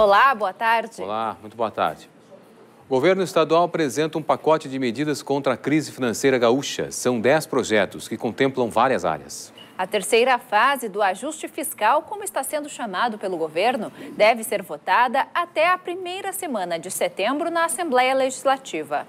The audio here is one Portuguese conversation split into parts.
Olá, boa tarde. Olá, muito boa tarde. O governo estadual apresenta um pacote de medidas contra a crise financeira gaúcha. São 10 projetos que contemplam várias áreas. A terceira fase do ajuste fiscal, como está sendo chamado pelo governo, deve ser votada até a primeira semana de setembro na Assembleia Legislativa.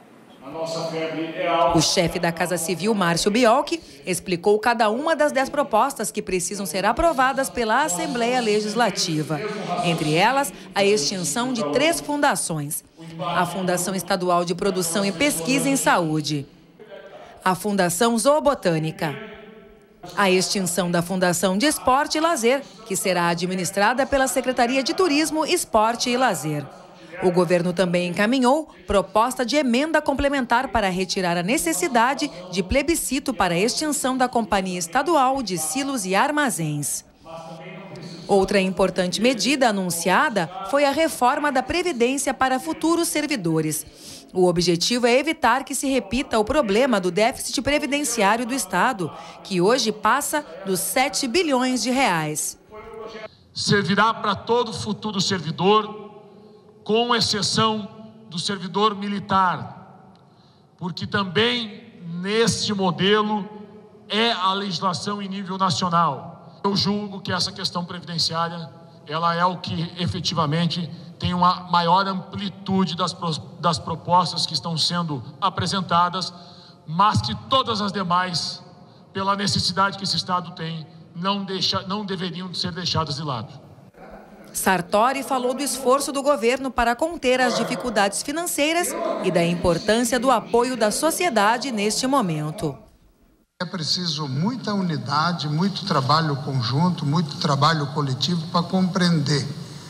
O chefe da Casa Civil, Márcio Biolchi, explicou cada uma das 10 propostas que precisam ser aprovadas pela Assembleia Legislativa. Entre elas, a extinção de 3 fundações. A Fundação Estadual de Produção e Pesquisa em Saúde, a Fundação Zoobotânica, a extinção da Fundação de Esporte e Lazer, que será administrada pela Secretaria de Turismo, Esporte e Lazer. O governo também encaminhou proposta de emenda complementar para retirar a necessidade de plebiscito para a extinção da Companhia Estadual de Silos e Armazéns. Outra importante medida anunciada foi a reforma da Previdência para futuros servidores. O objetivo é evitar que se repita o problema do déficit previdenciário do Estado, que hoje passa dos 7 bilhões de reais. Servirá para todo futuro servidor, com exceção do servidor militar, porque também neste modelo é a legislação em nível nacional. Eu julgo que essa questão previdenciária, ela é o que efetivamente tem uma maior amplitude das propostas que estão sendo apresentadas, mas que todas as demais, pela necessidade que esse Estado tem, não deveriam ser deixadas de lado. Sartori falou do esforço do governo para conter as dificuldades financeiras e da importância do apoio da sociedade neste momento. É preciso muita unidade, muito trabalho conjunto, muito trabalho coletivo para compreender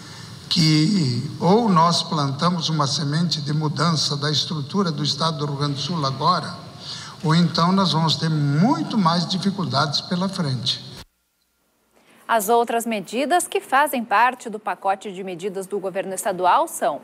que ou nós plantamos uma semente de mudança da estrutura do Estado do Rio Grande do Sul agora, ou então nós vamos ter muito mais dificuldades pela frente. As outras medidas que fazem parte do pacote de medidas do governo estadual são: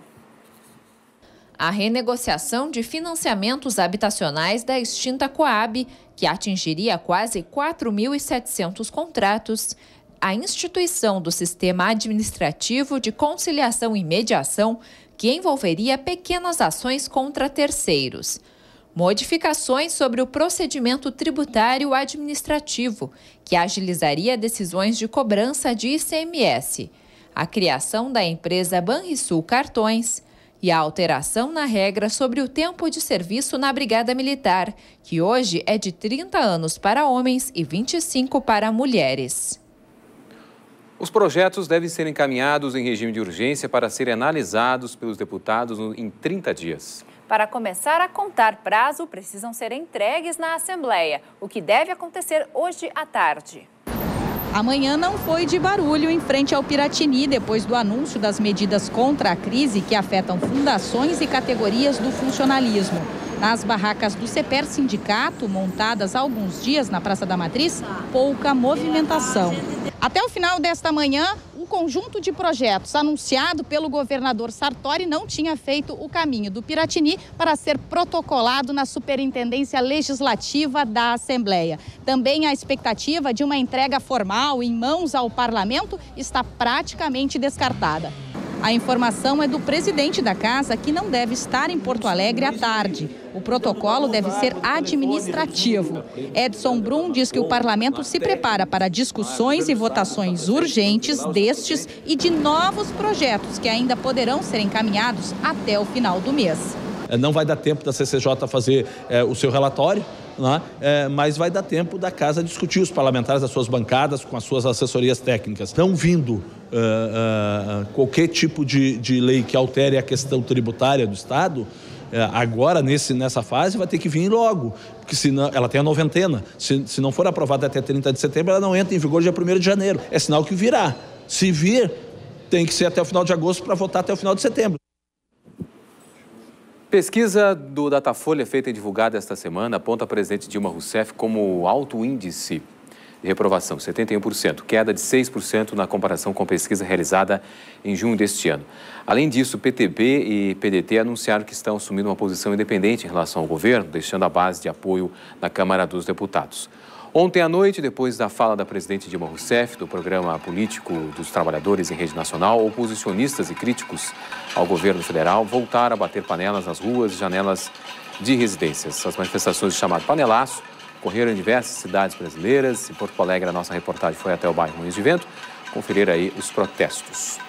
a renegociação de financiamentos habitacionais da extinta Coab, que atingiria quase 4.700 contratos, a instituição do Sistema Administrativo de Conciliação e Mediação, que envolveria pequenas ações contra terceiros, modificações sobre o procedimento tributário administrativo, que agilizaria decisões de cobrança de ICMS, a criação da empresa Banrisul Cartões e a alteração na regra sobre o tempo de serviço na Brigada Militar, que hoje é de 30 anos para homens e 25 para mulheres. Os projetos devem ser encaminhados em regime de urgência para serem analisados pelos deputados em 30 dias. Para começar a contar prazo, precisam ser entregues na Assembleia, o que deve acontecer hoje à tarde. Amanhã não foi de barulho em frente ao Piratini, depois do anúncio das medidas contra a crise que afetam fundações e categorias do funcionalismo. Nas barracas do CEPER Sindicato, montadas há alguns dias na Praça da Matriz, pouca movimentação. Até o final desta manhã, o conjunto de projetos anunciado pelo governador Sartori não tinha feito o caminho do Piratini para ser protocolado na Superintendência Legislativa da Assembleia. Também a expectativa de uma entrega formal em mãos ao parlamento está praticamente descartada. A informação é do presidente da casa, que não deve estar em Porto Alegre à tarde. O protocolo deve ser administrativo. Edson Brum diz que o parlamento se prepara para discussões e votações urgentes destes e de novos projetos que ainda poderão ser encaminhados até o final do mês. Não vai dar tempo da CCJ fazer o seu relatório, né? Mas vai dar tempo da casa discutir, os parlamentares das suas bancadas com as suas assessorias técnicas. Não vindo qualquer tipo de lei que altere a questão tributária do Estado, agora nessa fase vai ter que vir logo, porque senão ela tem a noventena. Se não for aprovada até 30 de setembro, ela não entra em vigor dia 1º de janeiro. É sinal que virá. Se vir, tem que ser até o final de agosto para votar até o final de setembro. Pesquisa do Datafolha feita e divulgada esta semana aponta a presidente Dilma Rousseff como alto índice de reprovação, 71%, queda de 6% na comparação com a pesquisa realizada em junho deste ano. Além disso, PTB e PDT anunciaram que estão assumindo uma posição independente em relação ao governo, deixando a base de apoio na Câmara dos Deputados. Ontem à noite, depois da fala da presidente Dilma Rousseff do programa político dos trabalhadores em rede nacional, oposicionistas e críticos ao governo federal voltaram a bater panelas nas ruas e janelas de residências. As manifestações de chamado panelaço ocorreram em diversas cidades brasileiras. Em Porto Alegre, a nossa reportagem foi até o bairro Moinhos de Vento conferir aí os protestos.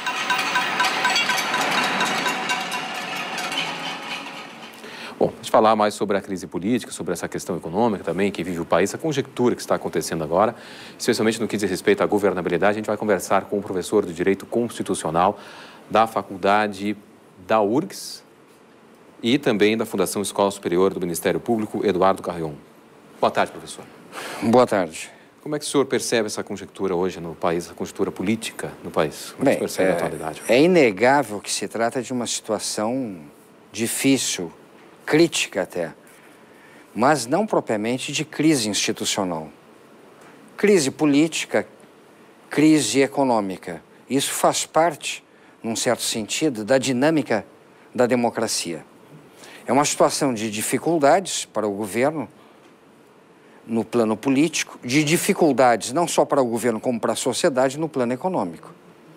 Bom, vamos falar mais sobre a crise política, sobre essa questão econômica também, que vive o país, a conjectura que está acontecendo agora, especialmente no que diz respeito à governabilidade. A gente vai conversar com o professor de Direito Constitucional da Faculdade da URGS e também da Fundação Escola Superior do Ministério Público, Eduardo Carrion. Boa tarde, professor. Boa tarde. Como é que o senhor percebe essa conjectura hoje no país, essa conjectura política no país? Como é que o senhor percebe a atualidade? É inegável que se trata de uma situação difícil, crítica até, mas não propriamente de crise institucional. Crise política, crise econômica. Isso faz parte, num certo sentido, da dinâmica da democracia. É uma situação de dificuldades para o governo no plano político, de dificuldades não só para o governo como para a sociedade no plano econômico.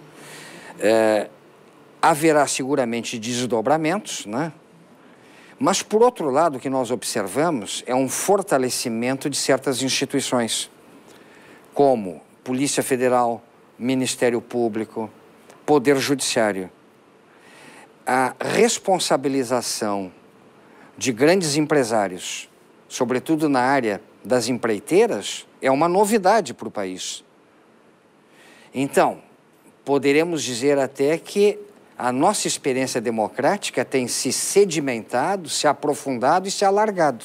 Haverá seguramente desdobramentos, né? Mas, por outro lado, o que nós observamos é um fortalecimento de certas instituições, como Polícia Federal, Ministério Público, Poder Judiciário. A responsabilização de grandes empresários, sobretudo na área das empreiteiras, é uma novidade para o país. Então, poderemos dizer até que a nossa experiência democrática tem se sedimentado, se aprofundado e se alargado.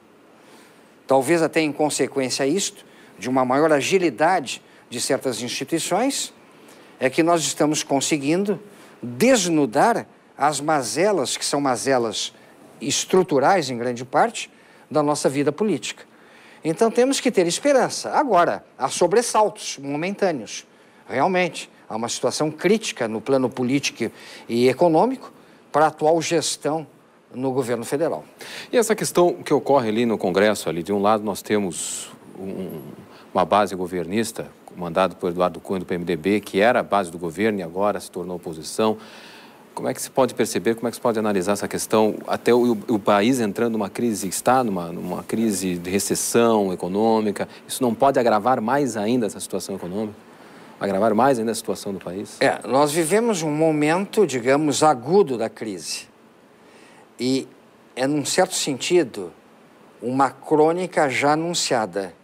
Talvez até em consequência a isto, de uma maior agilidade de certas instituições, é que nós estamos conseguindo desnudar as mazelas, que são mazelas estruturais em grande parte, da nossa vida política. Então temos que ter esperança. Agora, há sobressaltos momentâneos, realmente. Há uma situação crítica no plano político e econômico para a atual gestão no governo federal. E essa questão que ocorre ali no Congresso, ali de um lado nós temos uma base governista, comandada por Eduardo Cunha do PMDB, que era a base do governo e agora se tornou oposição. Como é que se pode perceber, como é que se pode analisar essa questão, até o país entrando numa crise, está numa crise de recessão econômica, isso não pode agravar mais ainda essa situação econômica? Agravar mais ainda a situação do país? Nós vivemos um momento, digamos, agudo da crise. E é, num certo sentido, uma crônica já anunciada.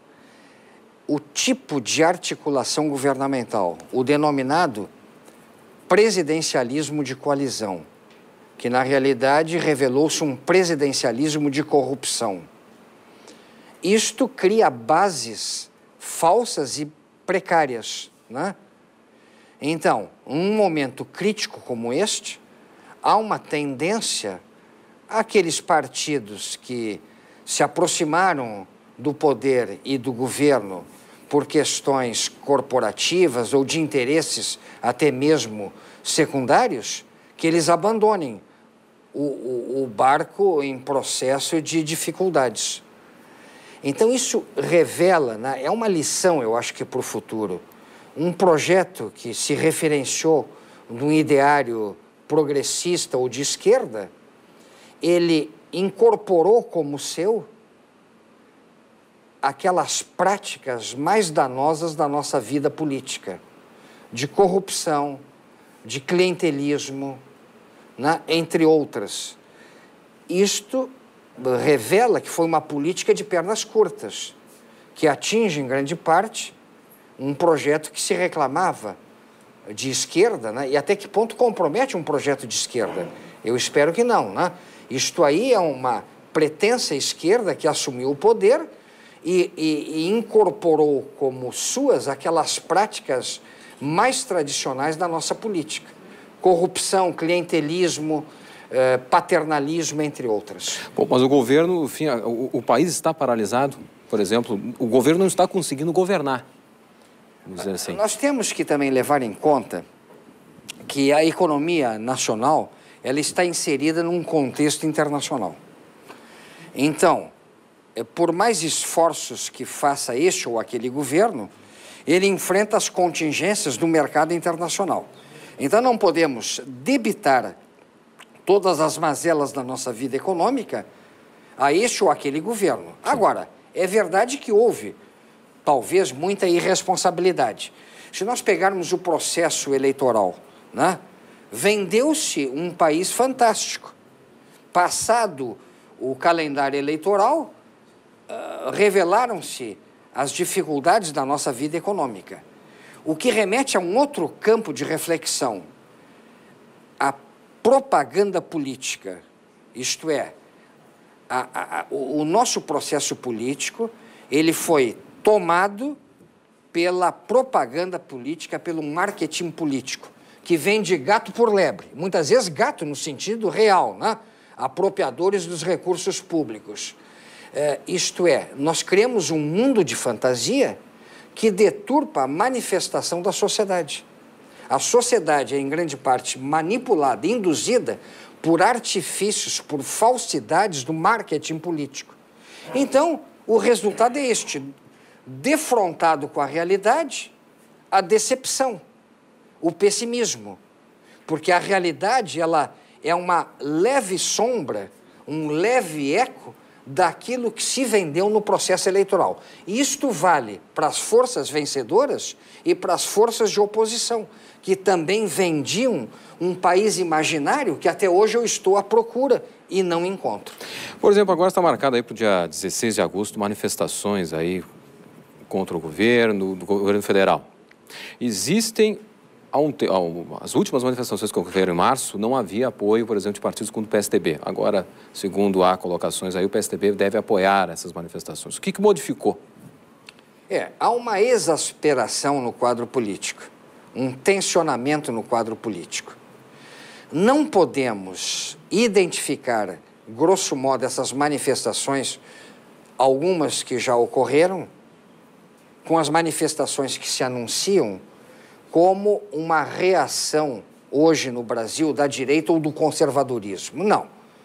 O tipo de articulação governamental, o denominado presidencialismo de coalizão, que na realidade revelou-se um presidencialismo de corrupção. Isto cria bases falsas e precárias, né? Então, num momento crítico como este, há uma tendência àqueles partidos que se aproximaram do poder e do governo por questões corporativas ou de interesses até mesmo secundários, que eles abandonem o barco em processo de dificuldades. Então isso revela, né, é uma lição, eu acho que para o futuro, um projeto que se referenciou num ideário progressista ou de esquerda, ele incorporou como seu aquelas práticas mais danosas da nossa vida política, de corrupção, de clientelismo, né, entre outras. Isto revela que foi uma política de pernas curtas, que atinge em grande parte um projeto que se reclamava de esquerda, né, e até que ponto compromete um projeto de esquerda. Eu espero que não, né? Isto aí é uma pretensa esquerda que assumiu o poder e incorporou como suas aquelas práticas mais tradicionais da nossa política. Corrupção, clientelismo, paternalismo, entre outras. Bom, mas o governo, enfim, o país está paralisado, por exemplo, o governo não está conseguindo governar, vamos dizer assim. Nós temos que também levar em conta que a economia nacional, ela está inserida num contexto internacional. Então, por mais esforços que faça este ou aquele governo, ele enfrenta as contingências do mercado internacional. Então não podemos debitar todas as mazelas da nossa vida econômica a este ou aquele governo. Agora, é verdade que houve, talvez, muita irresponsabilidade. Se nós pegarmos o processo eleitoral, né, vendeu-se um país fantástico. Passado o calendário eleitoral, revelaram-se as dificuldades da nossa vida econômica. O que remete a um outro campo de reflexão, a propaganda política, isto é, o nosso processo político, ele foi tomado pela propaganda política, pelo marketing político, que vende gato por lebre, muitas vezes gato no sentido real, né? Apropriadores dos recursos públicos. Isto é, nós criamos um mundo de fantasia que deturpa a manifestação da sociedade. A sociedade é, em grande parte, manipulada, induzida por artifícios, por falsidades do marketing político. Então, o resultado é este: defrontado com a realidade, a decepção, o pessimismo. Porque a realidade, ela é uma leve sombra, um leve eco daquilo que se vendeu no processo eleitoral. E isto vale para as forças vencedoras e para as forças de oposição, que também vendiam um país imaginário que até hoje eu estou à procura e não encontro. Por exemplo, agora está marcado aí para o dia 16 de agosto manifestações aí contra o governo, do governo federal. Existem, as últimas manifestações que ocorreram em março, não havia apoio, por exemplo, de partidos como o PSDB. Agora, segundo há colocações aí, o PSDB deve apoiar essas manifestações. O que modificou? Há uma exasperação no quadro político, um tensionamento no quadro político. Não podemos identificar, grosso modo, essas manifestações, algumas que já ocorreram, com as manifestações que se anunciam como uma reação, hoje no Brasil, da direita ou do conservadorismo. Não.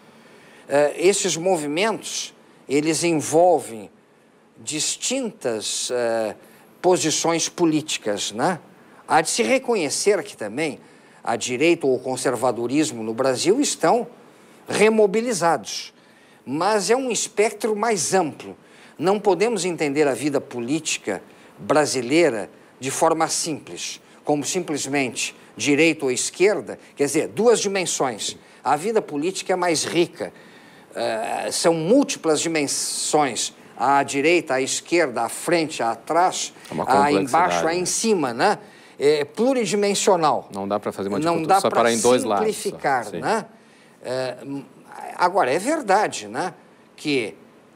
Esses movimentos, eles envolvem distintas posições políticas, né? Há de se reconhecer que também a direita ou o conservadorismo no Brasil estão remobilizados. Mas é um espectro mais amplo. Não podemos entender a vida política brasileira de forma simples, como simplesmente direita ou esquerda, quer dizer, duas dimensões. A vida política é mais rica, são múltiplas dimensões, à direita, à esquerda, à frente, atrás, embaixo, em cima, né? É pluridimensional. Não dá para fazer uma disputa só parar em dois lados. Não dá para simplificar, né? Agora, é verdade, né, que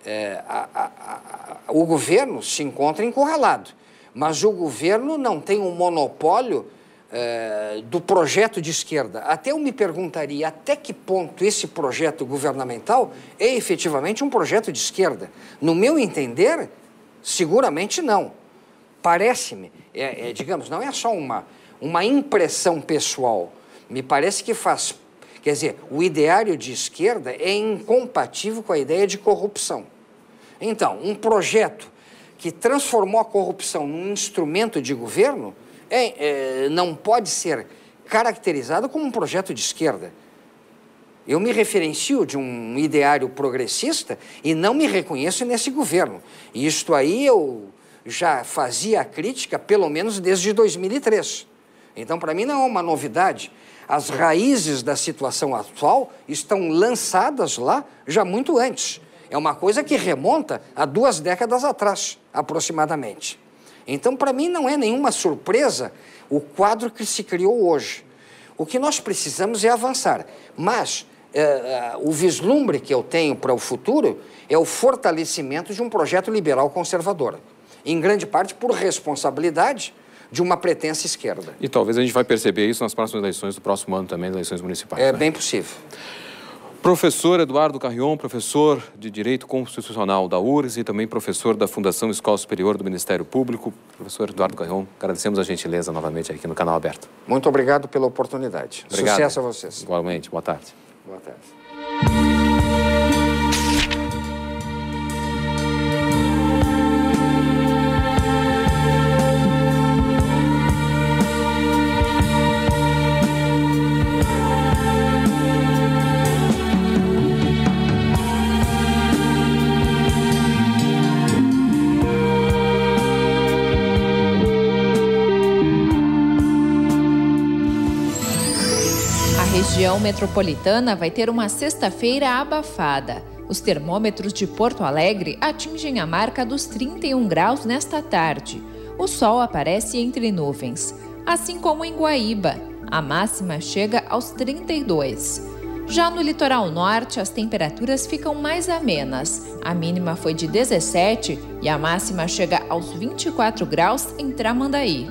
o governo se encontra encurralado, mas o governo não tem um monopólio do projeto de esquerda. Até eu me perguntaria até que ponto esse projeto governamental é efetivamente um projeto de esquerda. No meu entender, seguramente não. Parece-me, digamos, não é só uma impressão pessoal. Me parece que faz... Quer dizer, o ideário de esquerda é incompatível com a ideia de corrupção. Então, um projeto que transformou a corrupção num instrumento de governo não pode ser caracterizado como um projeto de esquerda. Eu me referencio de um ideário progressista e não me reconheço nesse governo. E isto aí eu já fazia a crítica, pelo menos desde 2003. Então, para mim, não é uma novidade. As raízes da situação atual estão lançadas lá já muito antes. É uma coisa que remonta a 2 décadas atrás, aproximadamente. Então, para mim, não é nenhuma surpresa o quadro que se criou hoje. O que nós precisamos é avançar. Mas o vislumbre que eu tenho para o futuro é o fortalecimento de um projeto liberal conservador. Em grande parte por responsabilidade de uma pretensa esquerda. E talvez a gente vai perceber isso nas próximas eleições do próximo ano também, eleições municipais. É bem possível. Professor Eduardo Carrion, professor de Direito Constitucional da URGS e também professor da Fundação Escola Superior do Ministério Público. Professor Eduardo Carrion, agradecemos a gentileza novamente aqui no Canal Aberto. Muito obrigado pela oportunidade. Obrigado. Sucesso a vocês. Igualmente. Boa tarde. Boa tarde. região metropolitana vai ter uma sexta-feira abafada. Os termômetros de Porto Alegre atingem a marca dos 31 graus nesta tarde. O sol aparece entre nuvens. Assim como em Guaíba, a máxima chega aos 32. Já no litoral norte, as temperaturas ficam mais amenas. A mínima foi de 17 e a máxima chega aos 24 graus em Tramandaí.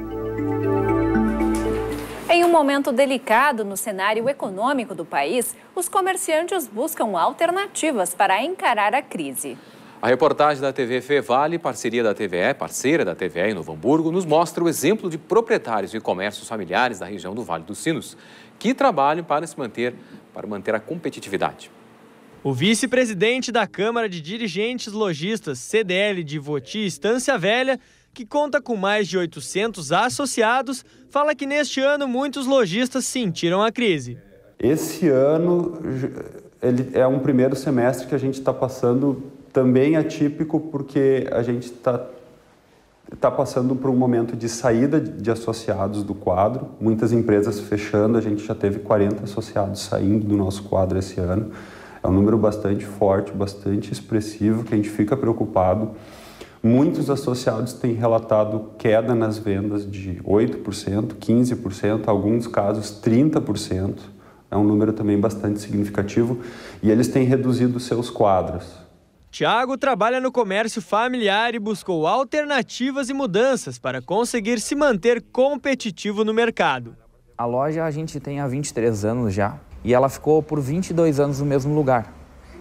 Em um momento delicado no cenário econômico do país, os comerciantes buscam alternativas para encarar a crise. A reportagem da TV Fevale, parceira da TVE em Novo Hamburgo, nos mostra o exemplo de proprietários de comércios familiares da região do Vale dos Sinos, que trabalham para manter a competitividade. O vice-presidente da Câmara de Dirigentes Lojistas, CDL de Voti Estância Velha, que conta com mais de 800 associados, fala que neste ano muitos lojistas sentiram a crise. Esse ano ele é um primeiro semestre que a gente está passando também atípico, porque a gente está passando por um momento de saída de associados do quadro, muitas empresas fechando, a gente já teve 40 associados saindo do nosso quadro esse ano. É um número bastante forte, bastante expressivo, que a gente fica preocupado. Muitos associados têm relatado queda nas vendas de 8%, 15%, em alguns casos 30%. É um número também bastante significativo e eles têm reduzido seus quadros. Tiago trabalha no comércio familiar e buscou alternativas e mudanças para conseguir se manter competitivo no mercado. A loja a gente tem há 23 anos já e ela ficou por 22 anos no mesmo lugar.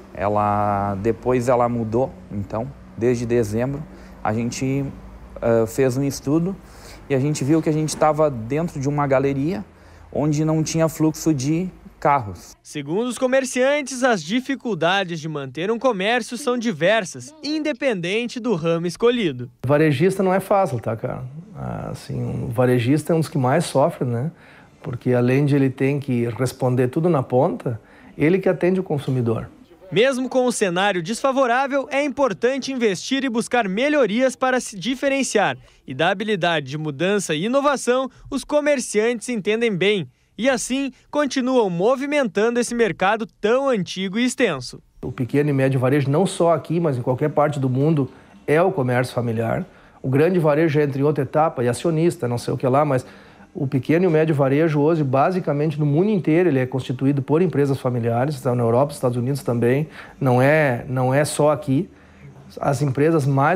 Depois ela mudou, então, desde dezembro, a gente fez um estudo e a gente viu que a gente estava dentro de uma galeria onde não tinha fluxo de carros. Segundo os comerciantes, as dificuldades de manter um comércio são diversas, independente do ramo escolhido. Varejista não é fácil, tá, cara? Assim, o varejista é um dos que mais sofre, né? Porque além de ele ter que responder tudo na ponta, ele que atende o consumidor. Mesmo com o cenário desfavorável, é importante investir e buscar melhorias para se diferenciar. E da habilidade de mudança e inovação, os comerciantes entendem bem. E assim, continuam movimentando esse mercado tão antigo e extenso. O pequeno e médio varejo, não só aqui, mas em qualquer parte do mundo, é o comércio familiar. O grande varejo entra em outra etapa, e acionista, não sei o que lá, mas o pequeno e o médio varejo hoje, basicamente no mundo inteiro, ele é constituído por empresas familiares, está na Europa, nos Estados Unidos também, não é só aqui. As empresas mais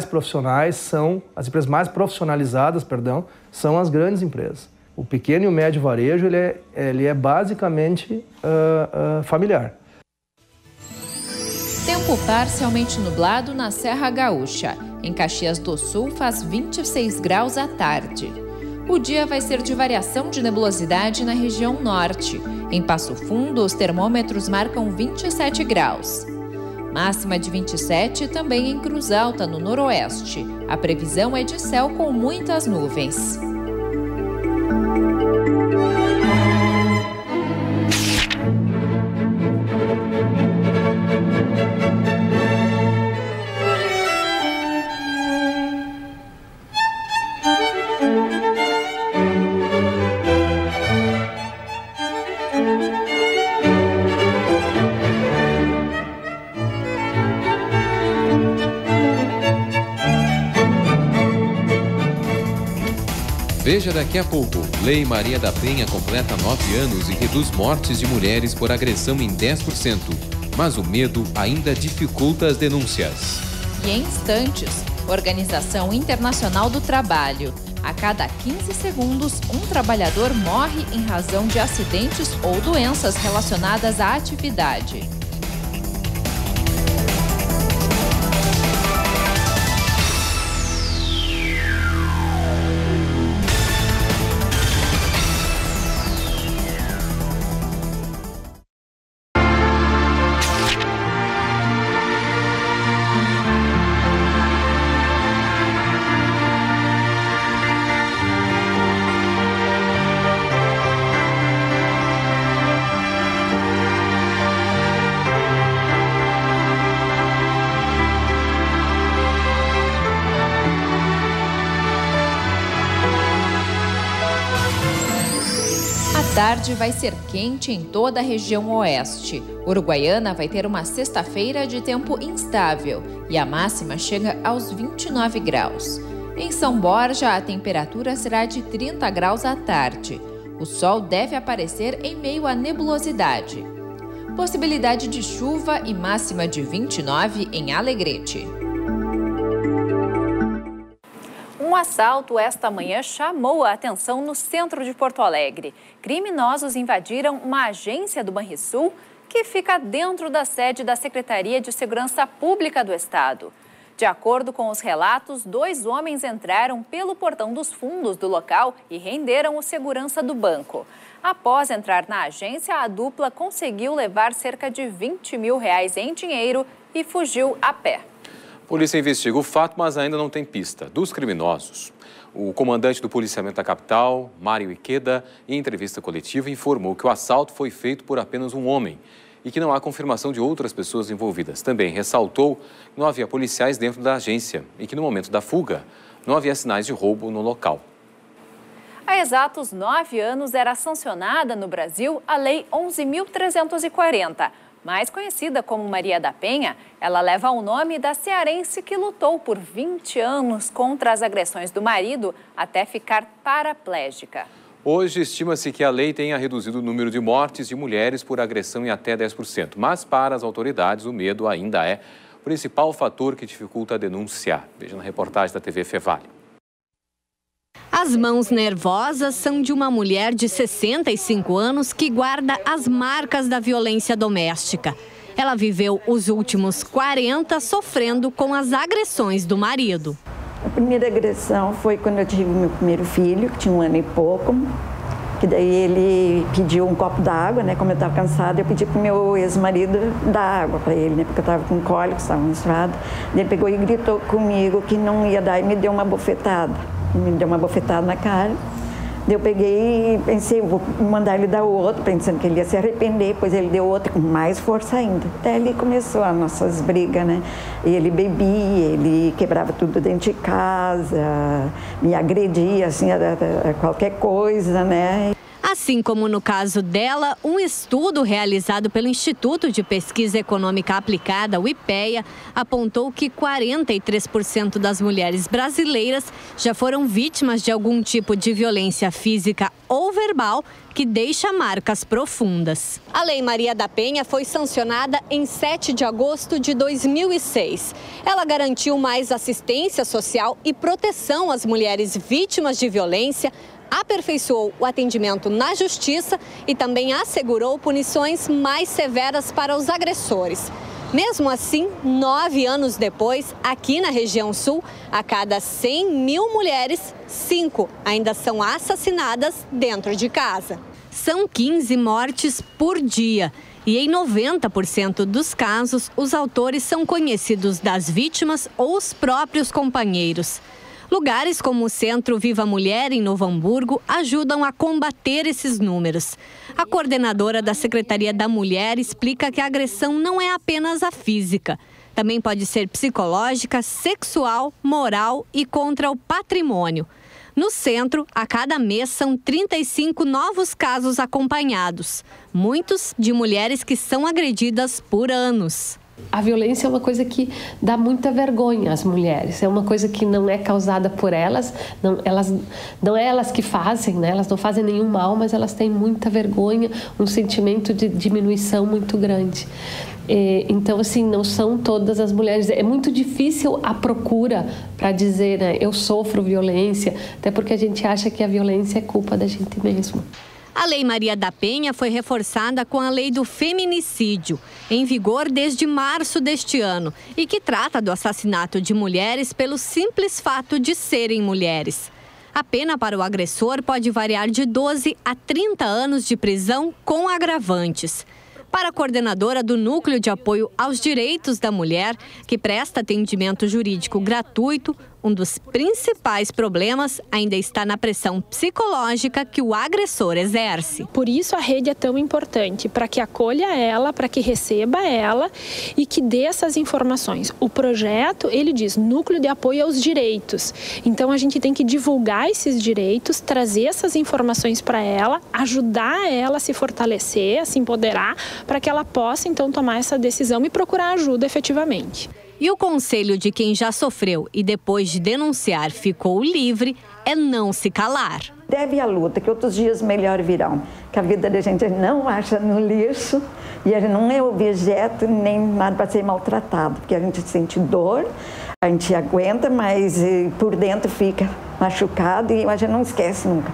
profissionalizadas, são as grandes empresas. O pequeno e o médio varejo, ele é basicamente familiar. Tempo parcialmente nublado na Serra Gaúcha. Em Caxias do Sul faz 26 graus à tarde. O dia vai ser de variação de nebulosidade na região norte. Em Passo Fundo, os termômetros marcam 27 graus. Máxima de 27 também em Cruz Alta, no noroeste. A previsão é de céu com muitas nuvens. Veja daqui a pouco. Lei Maria da Penha completa 9 anos e reduz mortes de mulheres por agressão em 10%. Mas o medo ainda dificulta as denúncias. E em instantes, Organização Internacional do Trabalho. A cada 15 segundos, um trabalhador morre em razão de acidentes ou doenças relacionadas à atividade. tarde vai ser quente em toda a região oeste. Uruguaiana vai ter uma sexta-feira de tempo instável e a máxima chega aos 29 graus. Em São Borja, a temperatura será de 30 graus à tarde. O sol deve aparecer em meio à nebulosidade. Possibilidade de chuva e máxima de 29 em Alegrete. Um assalto esta manhã chamou a atenção no centro de Porto Alegre. Criminosos invadiram uma agência do Banrisul que fica dentro da sede da Secretaria de Segurança Pública do Estado. De acordo com os relatos, 2 homens entraram pelo portão dos fundos do local e renderam o segurança do banco. Após entrar na agência, a dupla conseguiu levar cerca de R$20 mil em dinheiro e fugiu a pé. A polícia investiga o fato, mas ainda não tem pista dos criminosos. O comandante do policiamento da capital, Mário Iqueda, em entrevista coletiva, informou que o assalto foi feito por apenas um homem e que não há confirmação de outras pessoas envolvidas. Também ressaltou que não havia policiais dentro da agência e que no momento da fuga não havia sinais de roubo no local. Há exatos 9 anos era sancionada no Brasil a Lei 11.340. Mais conhecida como Maria da Penha, ela leva o nome da cearense que lutou por 20 anos contra as agressões do marido até ficar paraplégica. Hoje, estima-se que a lei tenha reduzido o número de mortes de mulheres por agressão em até 10%. Mas, para as autoridades, o medo ainda é o principal fator que dificulta denunciar. Veja na reportagem da TV Fevale. As mãos nervosas são de uma mulher de 65 anos que guarda as marcas da violência doméstica. Ela viveu os últimos 40 sofrendo com as agressões do marido. A primeira agressão foi quando eu tive meu primeiro filho, que tinha 1 ano e pouco. Que daí ele pediu um copo d'água, né? Como eu estava cansada, eu pedi para o meu ex-marido dar água para ele, né? Porque eu estava com cólico, estava menstruada. Ele pegou e gritou comigo que não ia dar e me deu uma bofetada. Me deu uma bofetada na cara. Eu peguei e pensei, vou mandar ele dar outro, pensando que ele ia se arrepender, pois ele deu outro com mais força ainda. Até ali começou as nossas brigas, né? Ele bebia, ele quebrava tudo dentro de casa, me agredia, assim, a qualquer coisa, né? Assim como no caso dela, um estudo realizado pelo Instituto de Pesquisa Econômica Aplicada, o IPEA, apontou que 43% das mulheres brasileiras já foram vítimas de algum tipo de violência física ou verbal que deixa marcas profundas. A Lei Maria da Penha foi sancionada em 7 de agosto de 2006. Ela garantiu mais assistência social e proteção às mulheres vítimas de violência, aperfeiçoou o atendimento na justiça e também assegurou punições mais severas para os agressores. Mesmo assim, 9 anos depois, aqui na região sul, a cada 100 mil mulheres, 5 ainda são assassinadas dentro de casa. São 15 mortes por dia. E em 90% dos casos, os autores são conhecidos das vítimas ou os próprios companheiros. Lugares como o Centro Viva Mulher, em Novo Hamburgo, ajudam a combater esses números. A coordenadora da Secretaria da Mulher explica que a agressão não é apenas a física. Também pode ser psicológica, sexual, moral e contra o patrimônio. No centro, a cada mês são 35 novos casos acompanhados. Muitos de mulheres que são agredidas por anos. A violência é uma coisa que dá muita vergonha às mulheres, é uma coisa que não é causada por elas, não é elas que fazem, né? Elas não fazem nenhum mal, mas elas têm muita vergonha, um sentimento de diminuição muito grande. Então, assim, não são todas as mulheres, é muito difícil a procura para dizer, né, eu sofro violência, até porque a gente acha que a violência é culpa da gente mesmo. A Lei Maria da Penha foi reforçada com a Lei do Feminicídio, em vigor desde março deste ano, e que trata do assassinato de mulheres pelo simples fato de serem mulheres. A pena para o agressor pode variar de 12 a 30 anos de prisão com agravantes. Para a coordenadora do Núcleo de Apoio aos Direitos da Mulher, que presta atendimento jurídico gratuito, um dos principais problemas ainda está na pressão psicológica que o agressor exerce. Por isso a rede é tão importante, para que acolha ela, para que receba ela e que dê essas informações. O projeto, ele diz, núcleo de apoio aos direitos. Então a gente tem que divulgar esses direitos, trazer essas informações para ela, ajudar ela a se fortalecer, a se empoderar, para que ela possa então tomar essa decisão e procurar ajuda efetivamente. E o conselho de quem já sofreu e depois de denunciar ficou livre é não se calar. Deve a luta, que outros dias melhor virão. Que a vida da gente não acha no lixo e a gente não é objeto nem nada para ser maltratado. Porque a gente sente dor, a gente aguenta, mas por dentro fica machucado e a gente não esquece nunca.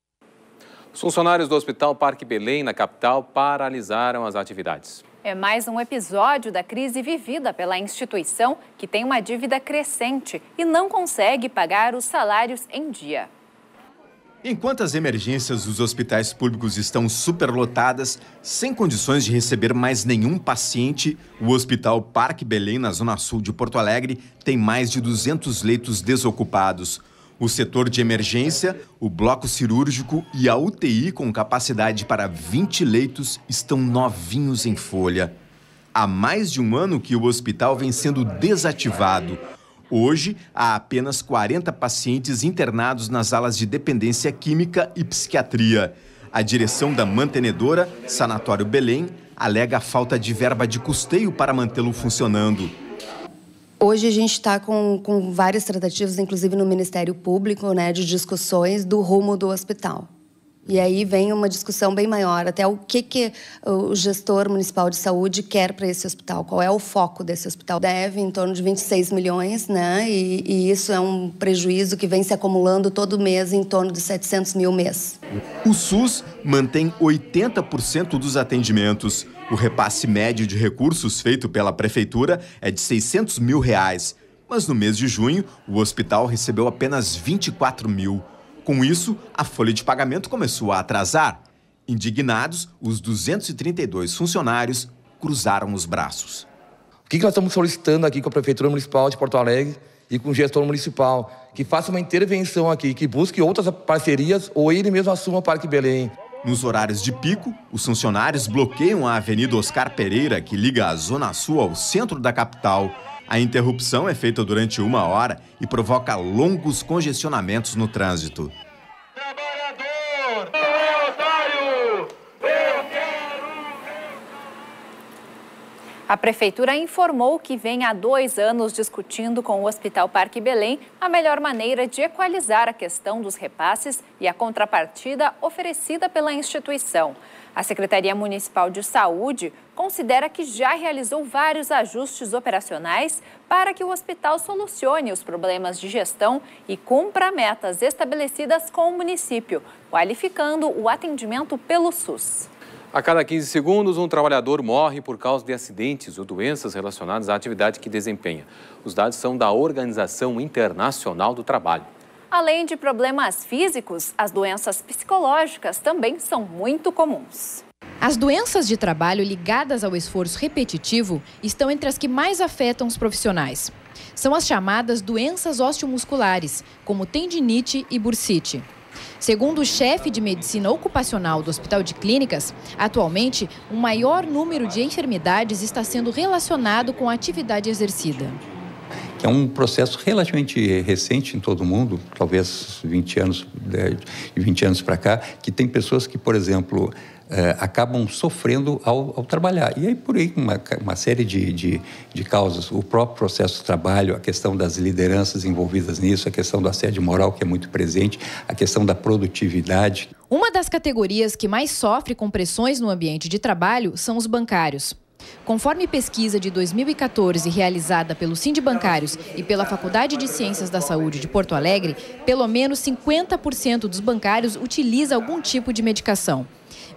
Os funcionários do Hospital Parque Belém, na capital, paralisaram as atividades. É mais um episódio da crise vivida pela instituição, que tem uma dívida crescente e não consegue pagar os salários em dia. Enquanto as emergências dos hospitais públicos estão superlotadas, sem condições de receber mais nenhum paciente, o Hospital Parque Belém, na zona sul de Porto Alegre, tem mais de 200 leitos desocupados. O setor de emergência, o bloco cirúrgico e a UTI, com capacidade para 20 leitos, estão novinhos em folha. Há mais de um ano que o hospital vem sendo desativado. Hoje, há apenas 40 pacientes internados nas alas de dependência química e psiquiatria. A direção da mantenedora, Sanatório Belém, alega a falta de verba de custeio para mantê-lo funcionando. Hoje a gente está com várias tratativas, inclusive no Ministério Público, né, de discussões do rumo do hospital. E aí vem uma discussão bem maior, até o que o gestor municipal de saúde quer para esse hospital, qual é o foco desse hospital. Deve em torno de 26 milhões, né, e isso é um prejuízo que vem se acumulando todo mês em torno de 700 mil mês. O SUS mantém 80% dos atendimentos. O repasse médio de recursos feito pela Prefeitura é de R$600 mil. Mas no mês de junho, o hospital recebeu apenas 24 mil. Com isso, a folha de pagamento começou a atrasar. Indignados, os 232 funcionários cruzaram os braços. O que nós estamos solicitando aqui com a Prefeitura Municipal de Porto Alegre e com o gestor municipal? Que faça uma intervenção aqui, que busque outras parcerias ou ele mesmo assuma o Parque Belém. Nos horários de pico, os funcionários bloqueiam a Avenida Oscar Pereira, que liga a Zona Sul ao centro da capital. A interrupção é feita durante 1 hora e provoca longos congestionamentos no trânsito. A Prefeitura informou que vem há 2 anos discutindo com o Hospital Parque Belém a melhor maneira de equalizar a questão dos repasses e a contrapartida oferecida pela instituição. A Secretaria Municipal de Saúde considera que já realizou vários ajustes operacionais para que o hospital solucione os problemas de gestão e cumpra metas estabelecidas com o município, qualificando o atendimento pelo SUS. A cada 15 segundos, um trabalhador morre por causa de acidentes ou doenças relacionadas à atividade que desempenha. Os dados são da Organização Internacional do Trabalho. Além de problemas físicos, as doenças psicológicas também são muito comuns. As doenças de trabalho ligadas ao esforço repetitivo estão entre as que mais afetam os profissionais. São as chamadas doenças osteomusculares, como tendinite e bursite. Segundo o chefe de medicina ocupacional do Hospital de Clínicas, atualmente, um maior número de enfermidades está sendo relacionado com a atividade exercida. É um processo relativamente recente em todo o mundo, talvez 20 anos para cá, que tem pessoas que, por exemplo, acabam sofrendo ao trabalhar. E aí, por aí, uma série de causas. O próprio processo de trabalho, a questão das lideranças envolvidas nisso, a questão do assédio moral, que é muito presente, a questão da produtividade. Uma das categorias que mais sofre com pressões no ambiente de trabalho são os bancários. Conforme pesquisa de 2014 realizada pelo Sindibancários e pela Faculdade de Ciências da Saúde de Porto Alegre, pelo menos 50% dos bancários utiliza algum tipo de medicação.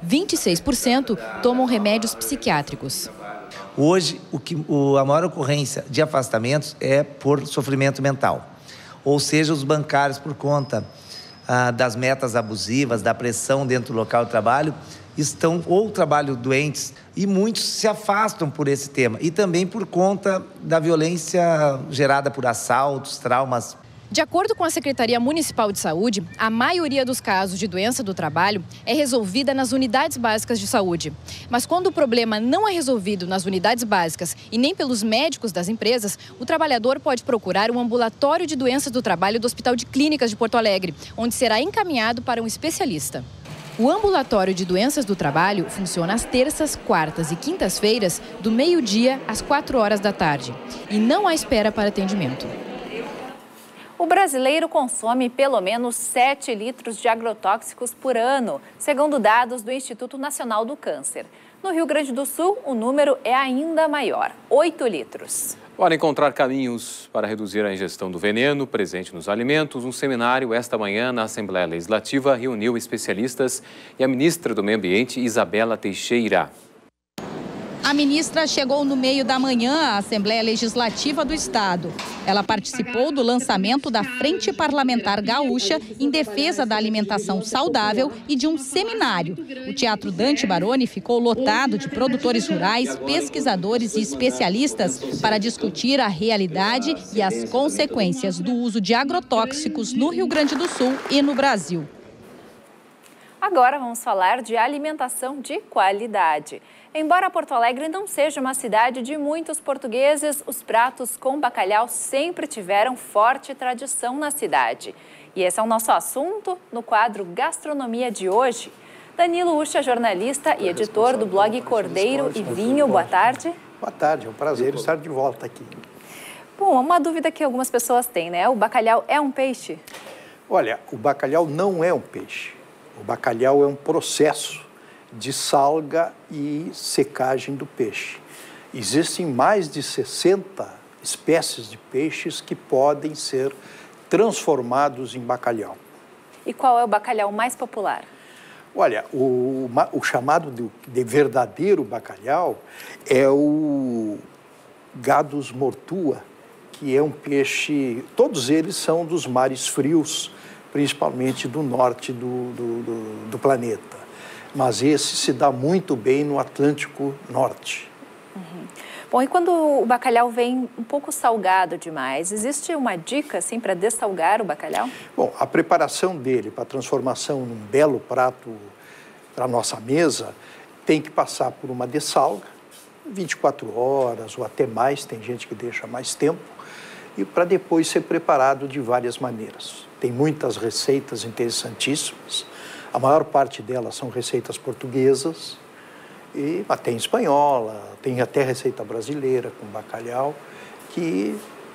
26% tomam remédios psiquiátricos. Hoje, a maior ocorrência de afastamentos é por sofrimento mental. Ou seja, os bancários, por conta das metas abusivas, da pressão dentro do local de trabalho, estão ou trabalham doentes e muitos se afastam por esse tema. E também por conta da violência gerada por assaltos, traumas. De acordo com a Secretaria Municipal de Saúde, a maioria dos casos de doença do trabalho é resolvida nas unidades básicas de saúde. Mas quando o problema não é resolvido nas unidades básicas e nem pelos médicos das empresas, o trabalhador pode procurar um ambulatório de doenças do trabalho do Hospital de Clínicas de Porto Alegre, onde será encaminhado para um especialista. O ambulatório de doenças do trabalho funciona às terças, quartas e quintas-feiras, do meio-dia às 4 horas da tarde. E não há espera para atendimento. O brasileiro consome pelo menos 7 litros de agrotóxicos por ano, segundo dados do Instituto Nacional do Câncer. No Rio Grande do Sul, o número é ainda maior, 8 litros. Para encontrar caminhos para reduzir a ingestão do veneno presente nos alimentos, um seminário esta manhã na Assembleia Legislativa reuniu especialistas e a ministra do Meio Ambiente, Isabela Teixeira. A ministra chegou no meio da manhã à Assembleia Legislativa do Estado. Ela participou do lançamento da Frente Parlamentar Gaúcha em defesa da alimentação saudável e de um seminário. O Teatro Dante Baroni ficou lotado de produtores rurais, pesquisadores e especialistas para discutir a realidade e as consequências do uso de agrotóxicos no Rio Grande do Sul e no Brasil. Agora vamos falar de alimentação de qualidade. Embora Porto Alegre não seja uma cidade de muitos portugueses, os pratos com bacalhau sempre tiveram forte tradição na cidade. E esse é o nosso assunto no quadro Gastronomia de hoje. Danilo Ucha, jornalista e editor do blog Cordeiro e Vinho, boa tarde. Boa tarde, é um prazer estar de volta aqui. Bom, uma dúvida que algumas pessoas têm, né? O bacalhau é um peixe? Olha, o bacalhau não é um peixe. O bacalhau é um processo de salga e secagem do peixe. Existem mais de 60 espécies de peixes que podem ser transformados em bacalhau. E qual é o bacalhau mais popular? Olha, o chamado de verdadeiro bacalhau é o Gadus mortua, que é um peixe, todos eles são dos mares frios, principalmente do norte do planeta. Mas esse se dá muito bem no Atlântico Norte. Uhum. Bom, e quando o bacalhau vem um pouco salgado demais, existe uma dica assim para dessalgar o bacalhau? Bom, a preparação dele para a transformação num belo prato para a nossa mesa tem que passar por uma dessalga, 24 horas ou até mais, tem gente que deixa mais tempo, e para depois ser preparado de várias maneiras. Tem muitas receitas interessantíssimas. A maior parte delas são receitas portuguesas, e tem espanhola, tem até receita brasileira com bacalhau, que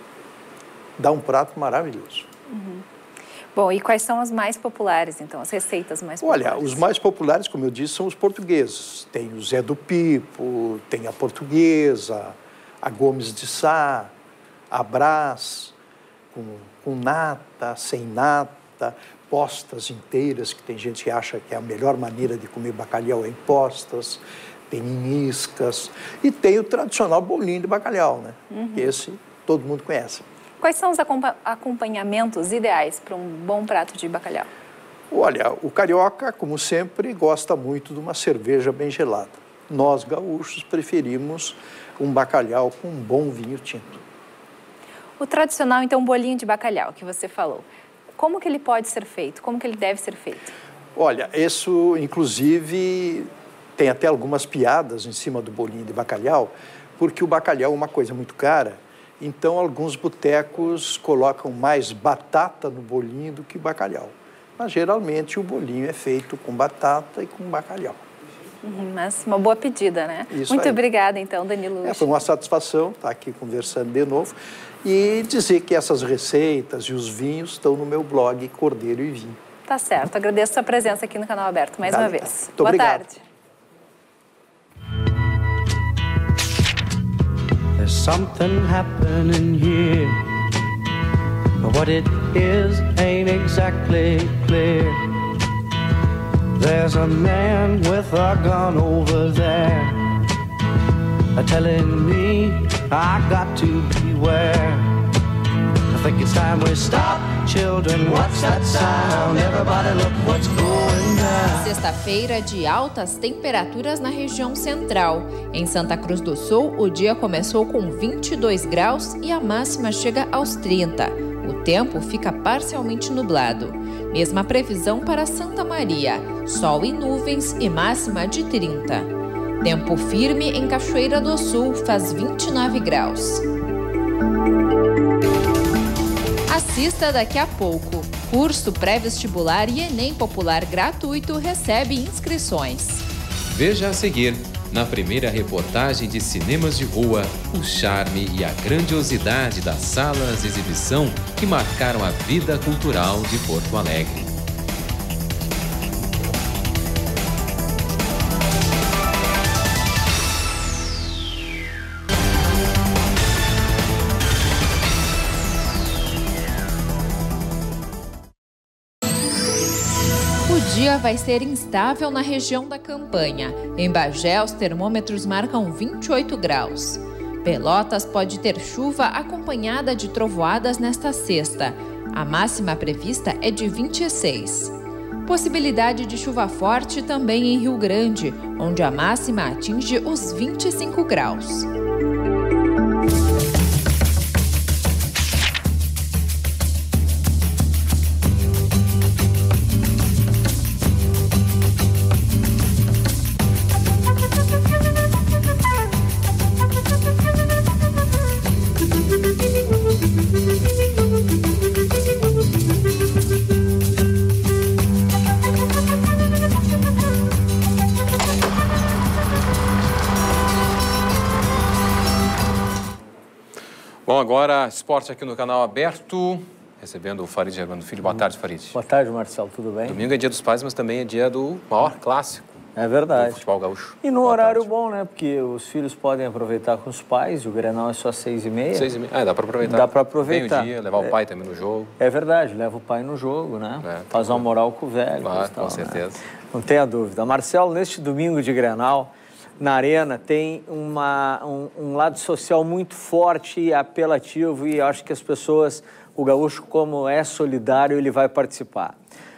dá um prato maravilhoso. Uhum. Bom, e quais são as mais populares, então, as receitas mais populares? Olha, os mais populares, como eu disse, são os portugueses. Tem o Zé do Pipo, tem a portuguesa, a Gomes de Sá, a Brás, com nata, sem nata, postas inteiras, que tem gente que acha que é a melhor maneira de comer bacalhau é em postas, tem em iscas, e tem o tradicional bolinho de bacalhau, né? Uhum. Esse todo mundo conhece. Quais são os acompanhamentos ideais para um bom prato de bacalhau? Olha, o carioca, como sempre, gosta muito de uma cerveja bem gelada. Nós, gaúchos, preferimos um bacalhau com um bom vinho tinto. O tradicional, então, bolinho de bacalhau, que você falou. Como que ele pode ser feito? Como que ele deve ser feito? Olha, isso, inclusive, tem até algumas piadas em cima do bolinho de bacalhau, porque o bacalhau é uma coisa muito cara, então alguns botecos colocam mais batata no bolinho do que bacalhau. Mas, geralmente, o bolinho é feito com batata e com bacalhau. Mas uma boa pedida, né? Isso muito aí. Obrigada, então, Danilo. Foi uma satisfação estar aqui conversando de novo e dizer que essas receitas e os vinhos estão no meu blog Cordeiro e Vinho. Tá certo. Agradeço a sua presença aqui no Canal Aberto mais uma vez. Muito obrigado. Boa tarde. There's something happening here, but what it is ain't exactly clear. There's a man with a gun over there, telling me I got to beware. I think it's time we stop, children. What's that sound? Everybody look what's going down. Sexta-feira de altas temperaturas na região central. Em Santa Cruz do Sul, o dia começou com 22 graus e a máxima chega aos 30. O tempo fica parcialmente nublado. Mesma previsão para Santa Maria, sol e nuvens e máxima de 30. Tempo firme em Cachoeira do Sul, faz 29 graus. Assista daqui a pouco. Curso pré-vestibular e Enem Popular gratuito recebe inscrições. Veja a seguir, na primeira reportagem de Cinemas de Rua, o charme e a grandiosidade das salas de exibição que marcaram a vida cultural de Porto Alegre. O dia vai ser instável na região da Campanha. Em Bagé, os termômetros marcam 28 graus. Pelotas pode ter chuva acompanhada de trovoadas nesta sexta. A máxima prevista é de 26. Possibilidade de chuva forte também em Rio Grande, onde a máxima atinge os 25 graus. Bom, agora esporte aqui no canal aberto, recebendo o Farid Germano Filho. Boa tarde, Farid. Boa tarde, Marcelo, tudo bem? Domingo é dia dos pais, mas também é dia do maior clássico. É verdade. Do futebol gaúcho. E no horário bom, né? Porque os filhos podem aproveitar com os pais, e o Grenal é só 6h30. 6h30. Ah, dá para aproveitar. Dá para aproveitar. Meio-dia, levar o pai também no jogo. É verdade, leva o pai no jogo, né? Faz uma moral com o velho. Claro, tal, com certeza. Né? Não tenha dúvida. Marcelo, neste domingo de Grenal, na Arena, tem um lado social muito forte e apelativo, e acho que as pessoas, o gaúcho, como é solidário, ele vai participar.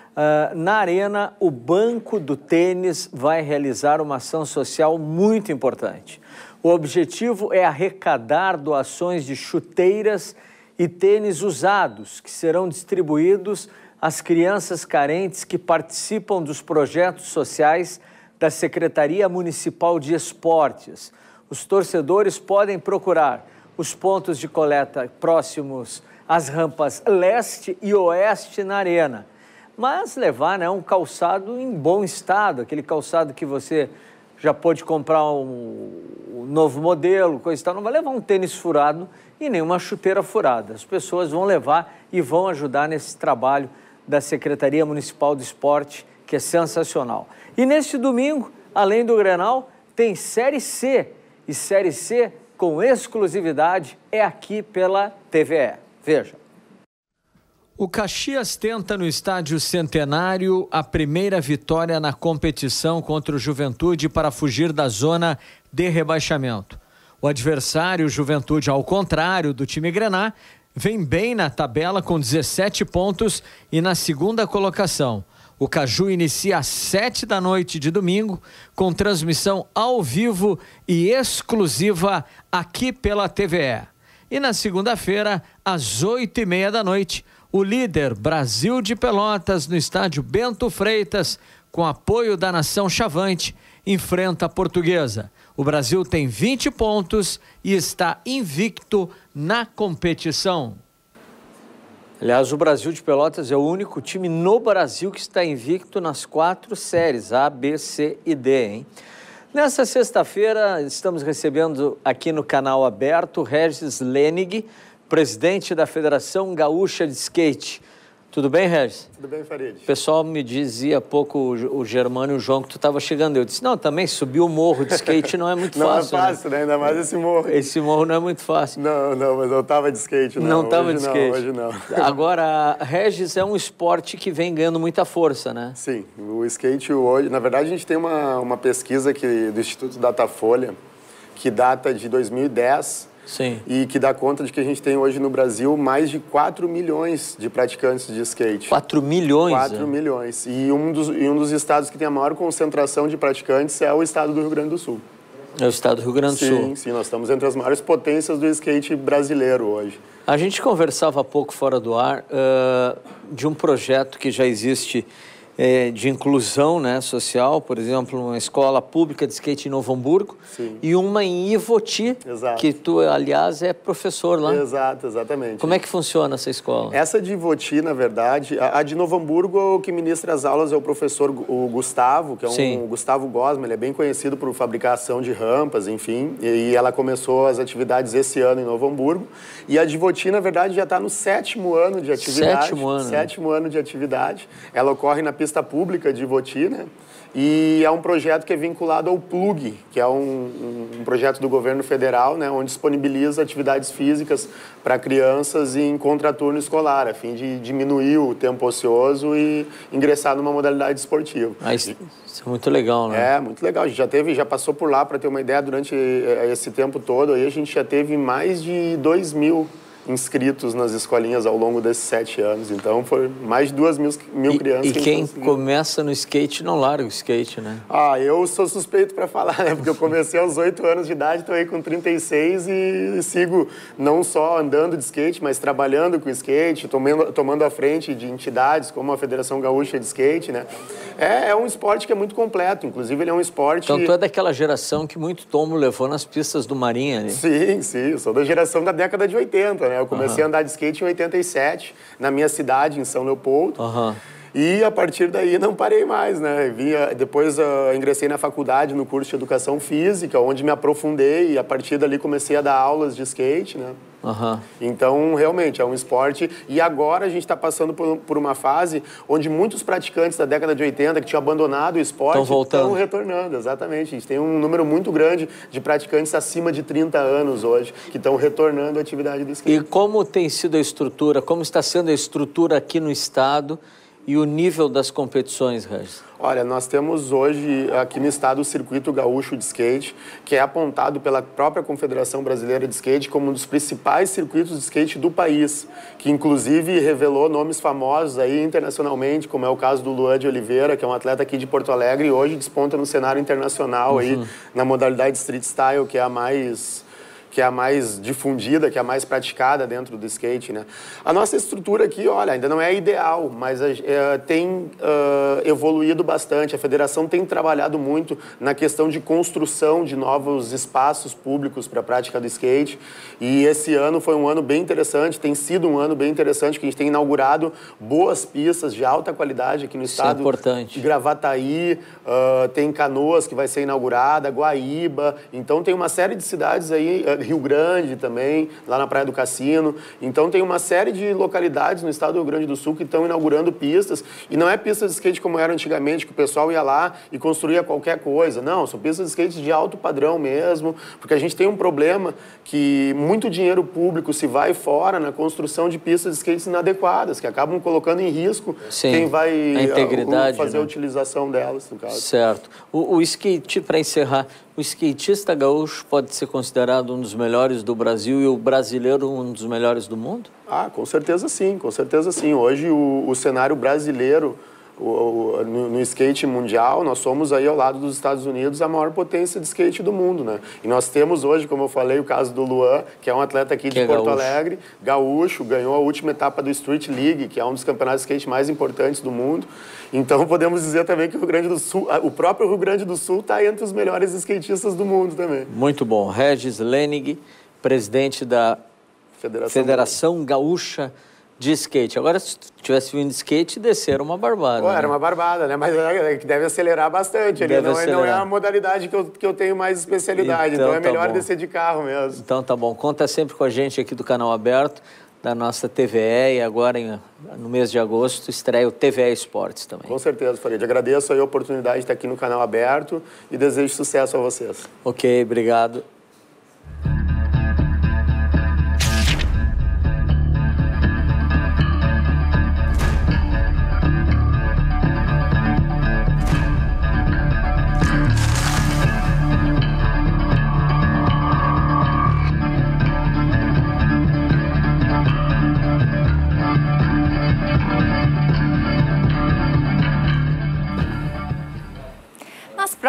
Na Arena, o Banco do Tênis vai realizar uma ação social muito importante. O objetivo é arrecadar doações de chuteiras e tênis usados, que serão distribuídos às crianças carentes que participam dos projetos sociais da Secretaria Municipal de Esportes. Os torcedores podem procurar os pontos de coleta próximos às rampas leste e oeste na Arena, mas levar, né, um calçado em bom estado, aquele calçado que você já pode comprar um novo modelo, coisa e tal. Não vai levar um tênis furado e nem uma chuteira furada. As pessoas vão levar e vão ajudar nesse trabalho da Secretaria Municipal de Esporte, que é sensacional. E neste domingo, além do Grenal, tem Série C. E Série C, com exclusividade, é aqui pela TVE. Veja. O Caxias tenta no Estádio Centenário a primeira vitória na competição contra o Juventude para fugir da zona de rebaixamento. O adversário, Juventude, ao contrário do time Grená, vem bem na tabela com 17 pontos e na segunda colocação. O Caju inicia às 19h de domingo, com transmissão ao vivo e exclusiva aqui pela TVE. E na segunda-feira, às 20h30, o líder Brasil de Pelotas, no estádio Bento Freitas, com apoio da Nação Chavante, enfrenta a Portuguesa. O Brasil tem 20 pontos e está invicto na competição. Aliás, o Brasil de Pelotas é o único time no Brasil que está invicto nas 4 séries, A, B, C e D, hein? Nessa sexta-feira, estamos recebendo aqui no canal aberto Regis Lenig, presidente da Federação Gaúcha de Skate. Tudo bem, Regis? Tudo bem, Farid. O pessoal me dizia há pouco, o Germano e o João, que tu estava chegando. Eu disse, não, também subir o morro de skate não é muito fácil. Não é fácil, né? Ainda mais esse morro. Esse morro não é muito fácil. Não, mas eu estava de skate, não. Não estava de skate. Hoje não. Agora, Regis é um esporte que vem ganhando muita força, né? Sim, o skate hoje... Na verdade, a gente tem uma pesquisa do Instituto Datafolha, que data de 2010... Sim. E que dá conta de que a gente tem hoje no Brasil mais de 4 milhões de praticantes de skate. 4 milhões? 4 milhões. E um dos estados que tem a maior concentração de praticantes é o estado do Rio Grande do Sul. É o estado do Rio Grande do Sul. Sim, nós estamos entre as maiores potências do skate brasileiro hoje. A gente conversava há pouco fora do ar de um projeto que já existe de inclusão, né, social, por exemplo, uma escola pública de skate em Novo Hamburgo. Sim. E uma em Ivoti, Exato. Que tu, aliás, é professor lá. Exato, exatamente. Como é que funciona essa escola? Essa de Ivoti, na verdade, a de Novo Hamburgo, o que ministra as aulas é o professor o Gustavo, que é o Gustavo Gosma, ele é bem conhecido por fabricação de rampas, enfim, e ela começou as atividades esse ano em Novo Hamburgo. E a de Ivoti, na verdade, já está no 7º ano de atividade. 7º ano. 7º ano de atividade. Ela ocorre na pista pública de Ivoti, né? E é um projeto que é vinculado ao PLUG, que é um projeto do governo federal, né, onde disponibiliza atividades físicas para crianças em contraturno escolar, a fim de diminuir o tempo ocioso e ingressar numa modalidade esportiva. Isso é muito legal, né? É, muito legal. A gente já passou por lá, para ter uma ideia, durante esse tempo todo, aí a gente já teve mais de 2.000 inscritos nas escolinhas ao longo desses 7 anos. Então, foi mais de 2.000 crianças. E quem começa no skate não larga o skate, né? Eu sou suspeito para falar, né? Porque eu comecei aos 8 anos de idade, estou aí com 36 e sigo não só andando de skate, mas trabalhando com skate, tomando a frente de entidades como a Federação Gaúcha de Skate, né? É um esporte que é muito completo, inclusive ele é um esporte... Então, tu é daquela geração que muito tombo levou nas pistas do Marinha ali. Sim, eu sou da geração da década de 80, né? Eu comecei a andar de skate em 87, na minha cidade, em São Leopoldo. E a partir daí não parei mais, né? Depois ingressei na faculdade, no curso de Educação Física, onde me aprofundei e a partir dali comecei a dar aulas de skate, né? Então, realmente, é um esporte. E agora a gente está passando por uma fase onde muitos praticantes da década de 80 que tinham abandonado o esporte estão retornando, exatamente. A gente tem um número muito grande de praticantes acima de 30 anos hoje que estão retornando à atividade do skate. E como tem sido a estrutura, como está sendo a estrutura aqui no estado e o nível das competições, Regis? Olha, nós temos hoje aqui no estado o Circuito Gaúcho de Skate, que é apontado pela própria Confederação Brasileira de Skate como um dos principais circuitos de skate do país, que inclusive revelou nomes famosos aí internacionalmente, como é o caso do Luan de Oliveira, que é um atleta aqui de Porto Alegre e hoje desponta no cenário internacional aí na modalidade Street Style, que é a mais difundida, que é a mais praticada dentro do skate, né? A nossa estrutura aqui, olha, ainda não é ideal, mas tem evoluído bastante. A federação tem trabalhado muito na questão de construção de novos espaços públicos para a prática do skate. E esse ano foi um ano bem interessante, tem sido um ano bem interessante, que a gente tem inaugurado boas pistas de alta qualidade aqui no estado. Isso é importante. Gravataí, tem Canoas, que vai ser inaugurada, Guaíba. Então, tem uma série de cidades aí, Rio Grande também, lá na Praia do Cassino. Então, tem uma série de localidades no estado do Rio Grande do Sul que estão inaugurando pistas. E não é pista de skate como era antigamente, que o pessoal ia lá e construía qualquer coisa. Não, são pistas de skate de alto padrão mesmo, porque a gente tem um problema que muito dinheiro público se vai fora na construção de pistas de skate inadequadas, que acabam colocando em risco quem vai fazer a utilização delas, no caso. Certo. O skate, para encerrar, o skatista gaúcho pode ser considerado um dos melhores do Brasil e o brasileiro um dos melhores do mundo? Com certeza sim, com certeza sim. Hoje o cenário brasileiro no skate mundial, nós somos aí ao lado dos Estados Unidos a maior potência de skate do mundo, né? E nós temos hoje, como eu falei, o caso do Luan, que é um atleta aqui de Porto Alegre, gaúcho, ganhou a última etapa do Street League, que é um dos campeonatos de skate mais importantes do mundo. Então podemos dizer também que o Rio Grande do Sul, o próprio Rio Grande do Sul está entre os melhores skatistas do mundo também. Muito bom. Regis Lenig, presidente da Federação Gaúcha de skate. Agora, se tu tivesse vindo de skate, descer uma barbada. Era uma barbada, né? Mas que deve acelerar bastante. Não é a modalidade que eu tenho mais especialidade. Então é melhor descer de carro mesmo. Então tá bom. Conta sempre com a gente aqui do Canal Aberto, da nossa TVE, e agora, no mês de agosto, estreia o TVE Esportes também. Com certeza, Farid. Agradeço a oportunidade de estar aqui no Canal Aberto e desejo sucesso a vocês. Ok, obrigado.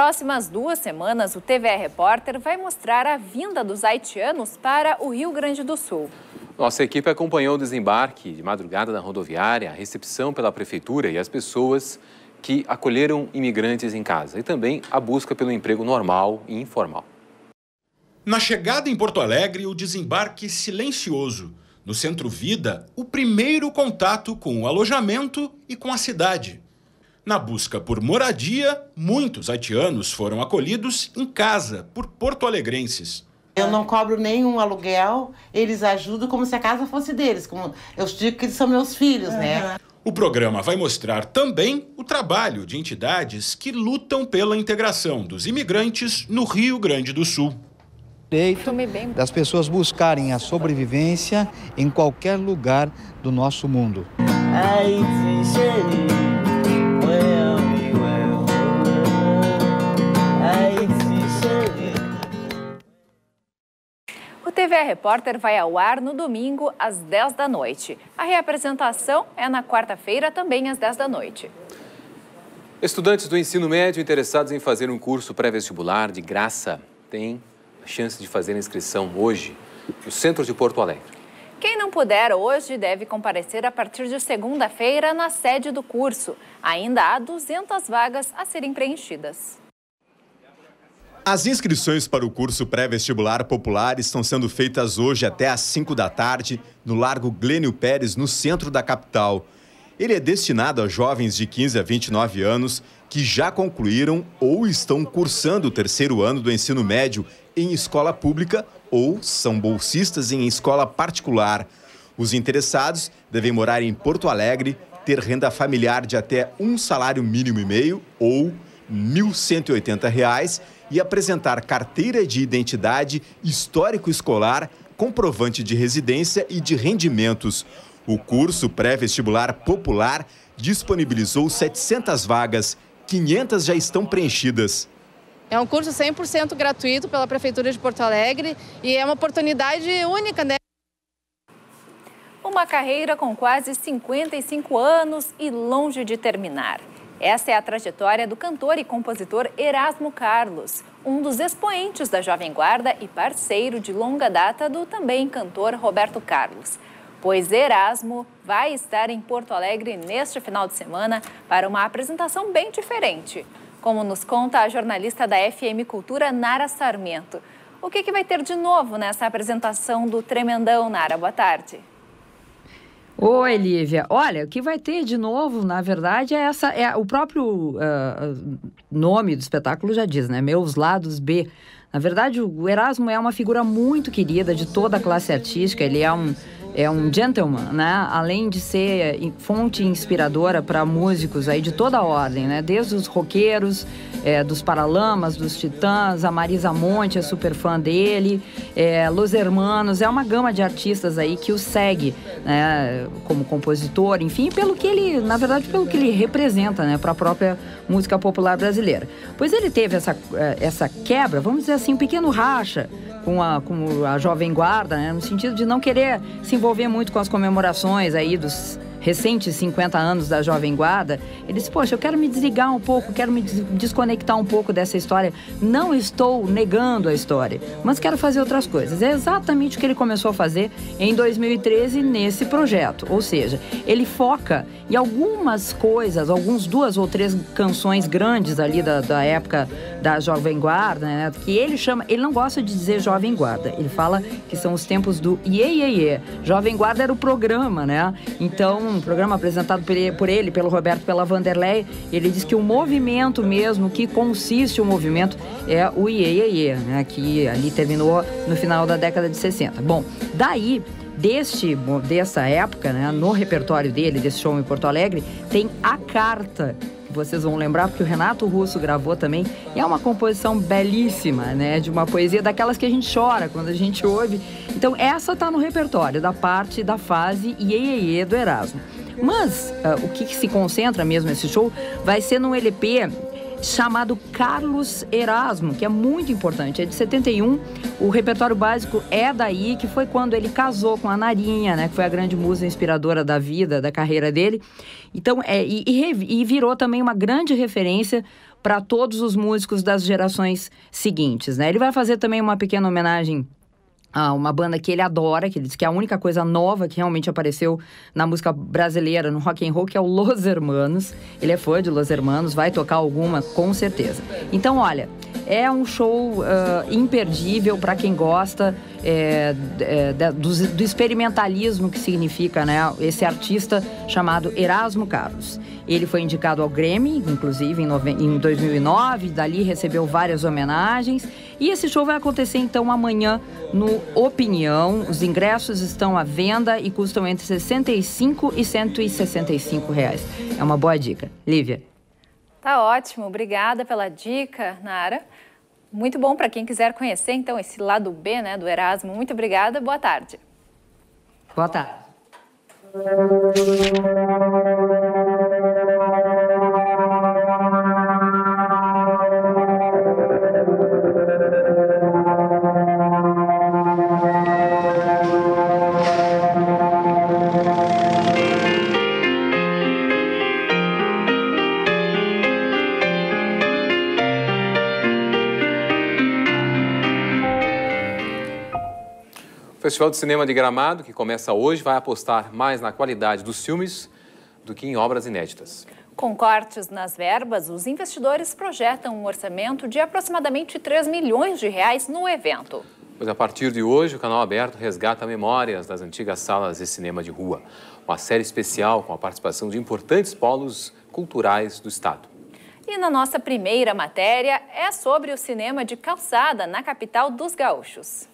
próximas 2 semanas, o TVE Repórter vai mostrar a vinda dos haitianos para o Rio Grande do Sul. Nossa equipe acompanhou o desembarque de madrugada na rodoviária, a recepção pela prefeitura e as pessoas que acolheram imigrantes em casa e também a busca pelo emprego normal e informal. Na chegada em Porto Alegre, o desembarque silencioso. No Centro Vida, o primeiro contato com o alojamento e com a cidade. Na busca por moradia, muitos haitianos foram acolhidos em casa por porto-alegrenses. Eu não cobro nenhum aluguel, eles ajudam como se a casa fosse deles. Como eu digo que eles são meus filhos, né? O programa vai mostrar também o trabalho de entidades que lutam pela integração dos imigrantes no Rio Grande do Sul. Direito das pessoas buscarem a sobrevivência em qualquer lugar do nosso mundo. O TVE Repórter vai ao ar no domingo às 10 da noite. A reapresentação é na quarta-feira, também às 10 da noite. Estudantes do ensino médio interessados em fazer um curso pré-vestibular de graça têm a chance de fazer a inscrição hoje no centro de Porto Alegre. Quem não puder hoje deve comparecer a partir de segunda-feira na sede do curso. Ainda há 200 vagas a serem preenchidas. As inscrições para o curso pré-vestibular popular estão sendo feitas hoje até às 5 da tarde no Largo Glênio Pérez, no centro da capital. Ele é destinado a jovens de 15 a 29 anos que já concluíram ou estão cursando o 3º ano do ensino médio em escola pública ou são bolsistas em escola particular. Os interessados devem morar em Porto Alegre, ter renda familiar de até um salário mínimo e meio ou R$ 1.180 e apresentar carteira de identidade, histórico escolar, comprovante de residência e de rendimentos. O curso pré-vestibular popular disponibilizou 700 vagas, 500 já estão preenchidas. É um curso 100% gratuito pela Prefeitura de Porto Alegre e é uma oportunidade única, né? Uma carreira com quase 55 anos e longe de terminar. Essa é a trajetória do cantor e compositor Erasmo Carlos, um dos expoentes da Jovem Guarda e parceiro de longa data do também cantor Roberto Carlos. Pois Erasmo vai estar em Porto Alegre neste final de semana para uma apresentação bem diferente. Como nos conta a jornalista da FM Cultura, Nara Sarmento. O que vai ter de novo nessa apresentação do Tremendão, Nara? Boa tarde. Oi, Lívia. Olha, o que vai ter de novo, na verdade, o próprio nome do espetáculo já diz, né? Meus Lados B. Na verdade, o Erasmo é uma figura muito querida de toda a classe artística. Ele é um gentleman, né? Além de ser fonte inspiradora para músicos aí de toda a ordem, né? Desde os roqueiros, dos Paralamas, dos Titãs, a Marisa Monte é super fã dele, Los Hermanos, é uma gama de artistas aí que o segue, né? Como compositor, enfim, pelo que ele representa, né? Para a própria música popular brasileira. Pois ele teve essa quebra, vamos dizer assim, um pequeno racha com a Jovem Guarda, né? No sentido de não querer se envolver muito com as comemorações aí dos recentes 50 anos da Jovem Guarda. Ele disse, poxa, eu quero me desligar um pouco, quero me desconectar um pouco dessa história. Não estou negando a história, mas quero fazer outras coisas. É exatamente o que ele começou a fazer em 2013 nesse projeto. Ou seja, ele foca em algumas coisas, 2 ou 3 canções grandes ali da época da Jovem Guarda, né? Que ele não gosta de dizer Jovem Guarda, ele fala que são os tempos do Iê, Iê, Iê. Jovem Guarda era o programa, né? Então, um programa apresentado por ele, pelo Roberto, pela Vanderlei, ele diz que o movimento mesmo, que consiste o movimento, é o Iê, Iê, Iê, né? Que ali terminou no final da década de 60. Bom, daí, dessa época, né, no repertório dele, desse show em Porto Alegre, tem A Carta, que vocês vão lembrar, porque o Renato Russo gravou também, e é uma composição belíssima, né, de uma poesia daquelas que a gente chora quando a gente ouve. Então, essa tá no repertório da parte da fase Iê, Iê, Iê do Erasmo. Mas, o que se concentra mesmo nesse show vai ser num LP chamado Carlos Erasmo, que é muito importante, é de 71, o repertório básico é daí, que foi quando ele casou com a Narinha, né, que foi a grande musa inspiradora da vida, da carreira dele. Então, e virou também uma grande referência para todos os músicos das gerações seguintes, né? Ele vai fazer também uma pequena homenagem a uma banda que ele adora, que ele diz que é a única coisa nova que realmente apareceu na música brasileira, no rock and roll, que é o Los Hermanos. Ele é fã de Los Hermanos, vai tocar alguma, com certeza. Então, olha, é um show imperdível para quem gosta do experimentalismo que significa, né, esse artista chamado Erasmo Carlos. Ele foi indicado ao Grammy, inclusive, em 2009, dali recebeu várias homenagens. E esse show vai acontecer, então, amanhã no Opinião. Os ingressos estão à venda e custam entre R$ 65 e R$ 165 reais. É uma boa dica. Lívia. Tá ótimo, obrigada pela dica, Nara. Muito bom para quem quiser conhecer, então, esse lado B, né, do Erasmo. Muito obrigada, boa tarde. Boa tarde. O Festival de Cinema de Gramado, que começa hoje, vai apostar mais na qualidade dos filmes do que em obras inéditas. Com cortes nas verbas, os investidores projetam um orçamento de aproximadamente 3 milhões de reais no evento. Pois a partir de hoje, o Canal Aberto resgata memórias das antigas salas de cinema de rua. Uma série especial com a participação de importantes polos culturais do estado. E na nossa primeira matéria é sobre o cinema de calçada na capital dos gaúchos.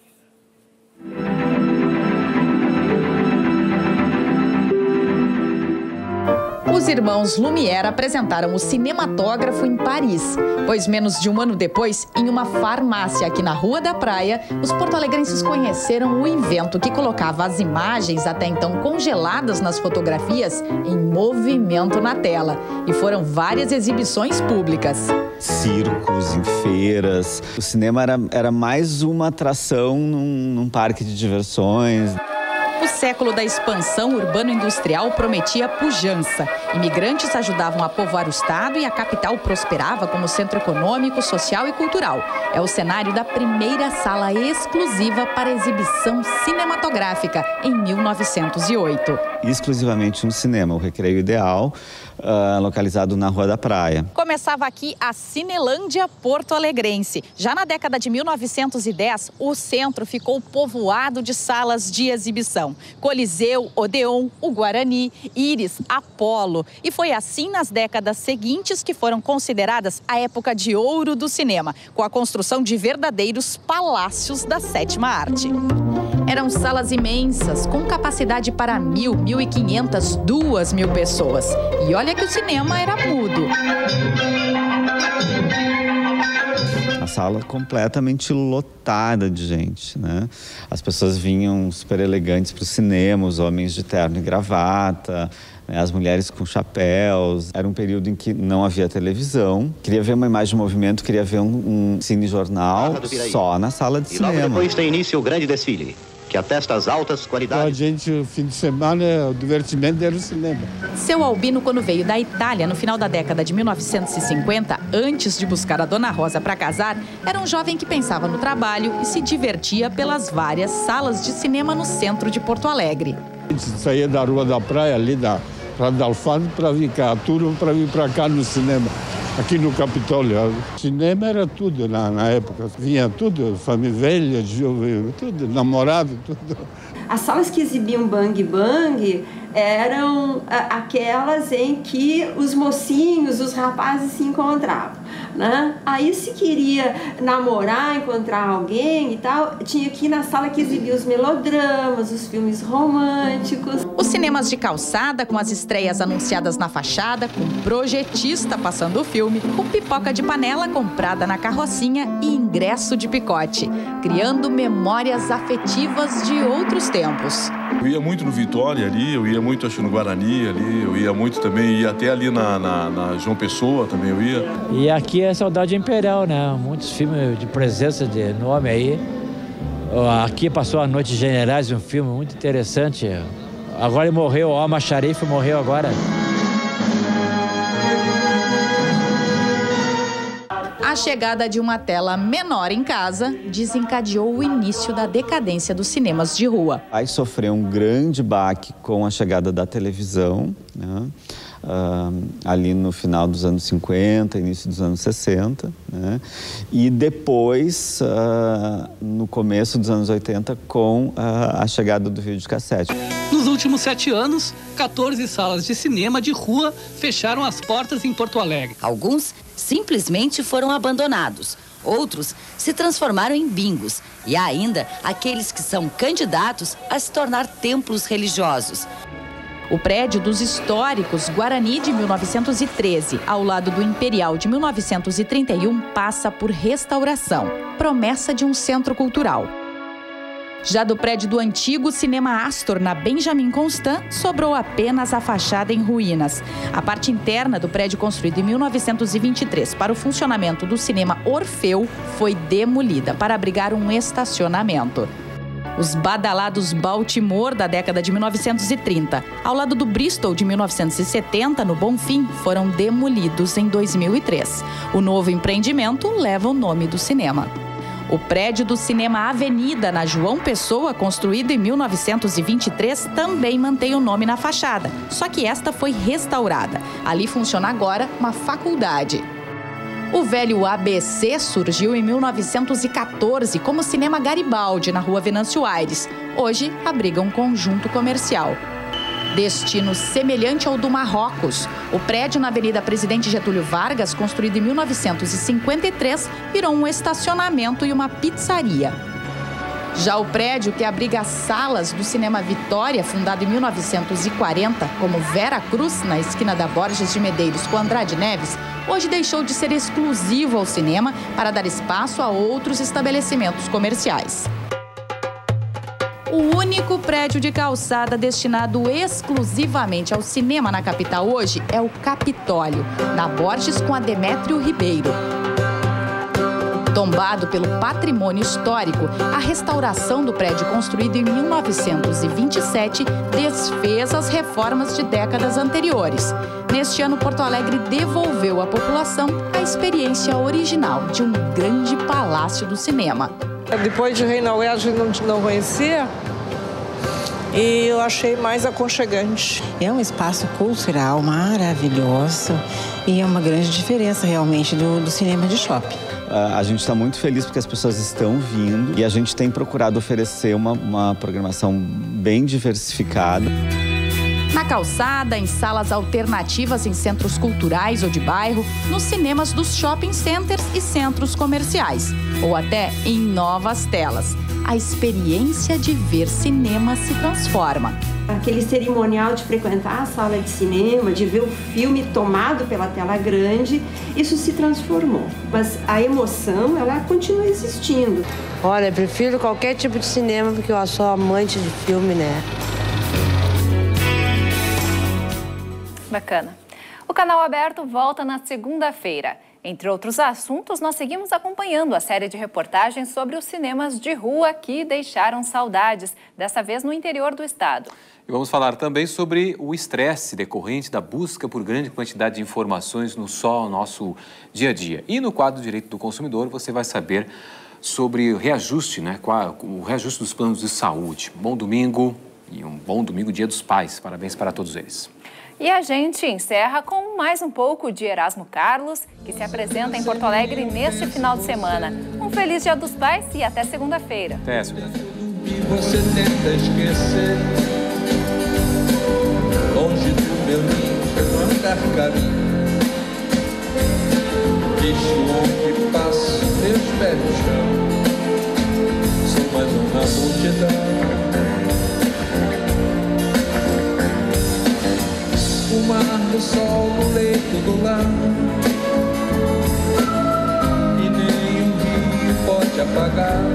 Os irmãos Lumière apresentaram o cinematógrafo em Paris, pois menos de um ano depois, em uma farmácia aqui na Rua da Praia, os porto-alegrenses conheceram o invento que colocava as imagens até então congeladas nas fotografias em movimento na tela. E foram várias exibições públicas. Circos, em feiras. O cinema era mais uma atração num parque de diversões. O século da expansão urbano-industrial prometia pujança. Imigrantes ajudavam a povoar o estado e a capital prosperava como centro econômico, social e cultural. É o cenário da primeira sala exclusiva para exibição cinematográfica, em 1908. Exclusivamente um cinema, o Recreio Ideal, localizado na Rua da Praia. Começava aqui a Cinelândia porto-alegrense. Já na década de 1910, o centro ficou povoado de salas de exibição. Coliseu, Odeon, o Guarani, Íris, Apolo. E foi assim nas décadas seguintes que foram consideradas a época de ouro do cinema, com a construção de verdadeiros palácios da sétima arte. Eram salas imensas, com capacidade para 1.000, 1.500, 2.000 pessoas. E olha que o cinema era mudo. A sala completamente lotada de gente, né? As pessoas vinham super elegantes para o cinema, os homens de terno e gravata, né? As mulheres com chapéus. Era um período em que não havia televisão. Queria ver uma imagem de movimento, queria ver um cinejornal só na sala de cinema. E logo depois tem início o grande desfile, que atesta as altas qualidades. A gente, o fim de semana, o divertimento era o cinema. Seu Albino, quando veio da Itália no final da década de 1950, antes de buscar a Dona Rosa para casar, era um jovem que pensava no trabalho e se divertia pelas várias salas de cinema no centro de Porto Alegre. A gente saía da Rua da Praia, ali da Praia da Alfândega, para vir cá, turma para vir para cá no cinema. Aqui no Capitólio, o cinema era tudo na época. Vinha tudo, família velha, jovem, tudo, namorado, tudo. As salas que exibiam Bang Bang eram aquelas em que os mocinhos, os rapazes se encontravam, né? Aí se queria namorar, encontrar alguém e tal, tinha que ir na sala que exibia os melodramas, os filmes românticos. Os cinemas de calçada, com as estreias anunciadas na fachada, com projetista passando o filme, com pipoca de panela comprada na carrocinha e ingresso de picote, criando memórias afetivas de outros tempos. Eu ia muito no Vitória ali, eu ia muito acho no Guarani ali, eu ia muito também, ia até ali na João Pessoa também eu ia. E aqui é Saudade Imperial, né? Muitos filmes de presença de nome aí. Aqui passou A Noite de Generais, um filme muito interessante. Agora ele morreu, o Omar Sharif morreu agora. chegada de uma tela menor em casa desencadeou o início da decadência dos cinemas de rua. Aí sofreu um grande baque com a chegada da televisão, né? Ali no final dos anos 50, início dos anos 60, né? E depois, no começo dos anos 80, com a chegada do videocassete. Nos últimos 7 anos, 14 salas de cinema de rua fecharam as portas em Porto Alegre. Alguns simplesmente foram abandonados. Outros se transformaram em bingos. E há ainda aqueles que são candidatos a se tornar templos religiosos. O prédio dos históricos Guarani de 1913, ao lado do Imperial de 1931, passa por restauração, promessa de um centro cultural. Já do prédio do antigo Cinema Astor, na Benjamin Constant, sobrou apenas a fachada em ruínas. A parte interna do prédio, construído em 1923 para o funcionamento do Cinema Orfeu, foi demolida para abrigar um estacionamento. Os badalados Baltimore da década de 1930, ao lado do Bristol de 1970, no Bonfim, foram demolidos em 2003. O novo empreendimento leva o nome do cinema. O prédio do Cinema Avenida, na João Pessoa, construído em 1923, também mantém o nome na fachada, só que esta foi restaurada. Ali funciona agora uma faculdade. O velho ABC surgiu em 1914 como Cinema Garibaldi, na rua Venâncio Aires. Hoje abriga um conjunto comercial. Destino semelhante ao do Marrocos, o prédio na Avenida Presidente Getúlio Vargas, construído em 1953, virou um estacionamento e uma pizzaria. Já o prédio que abriga as salas do Cinema Vitória, fundado em 1940, como Vera Cruz, na esquina da Borges de Medeiros com Andrade Neves, hoje deixou de ser exclusivo ao cinema para dar espaço a outros estabelecimentos comerciais. O único prédio de calçada destinado exclusivamente ao cinema na capital hoje é o Capitólio, na Borges com a Demétrio Ribeiro. Tombado pelo patrimônio histórico, a restauração do prédio construído em 1927 desfez as reformas de décadas anteriores. Neste ano, Porto Alegre devolveu à população a experiência original de um grande palácio do cinema. Depois de Reinaldo, a gente não conhecia e eu achei mais aconchegante. É um espaço cultural maravilhoso e é uma grande diferença realmente do cinema de shopping. A gente está muito feliz porque as pessoas estão vindo e a gente tem procurado oferecer uma programação bem diversificada. Na calçada, em salas alternativas em centros culturais ou de bairro, nos cinemas dos shopping centers e centros comerciais, ou até em novas telas. A experiência de ver cinema se transforma. Aquele cerimonial de frequentar a sala de cinema, de ver o filme tomado pela tela grande, isso se transformou. Mas a emoção, ela continua existindo. Olha, eu prefiro qualquer tipo de cinema porque eu sou amante de filme, né? Bacana. O Canal Aberto volta na segunda-feira. Entre outros assuntos, nós seguimos acompanhando a série de reportagens sobre os cinemas de rua que deixaram saudades, dessa vez no interior do estado. E vamos falar também sobre o estresse decorrente da busca por grande quantidade de informações no nosso dia a dia. E no quadro Direito do Consumidor, você vai saber sobre o reajuste, o reajuste dos planos de saúde. Bom domingo e um bom domingo, Dia dos Pais. Parabéns para todos eles. E a gente encerra com mais um pouco de Erasmo Carlos, que se apresenta em Porto Alegre neste final de semana. Um feliz Dia dos Pais e até segunda-feira. Até segunda-feira. E você tenta esquecer, longe do meu ninho, andar caminho. Deixo onde passo, meus pés no chão, sou mais uma multidão. O mar do sol no leito do lar, e nem o rio pode apagar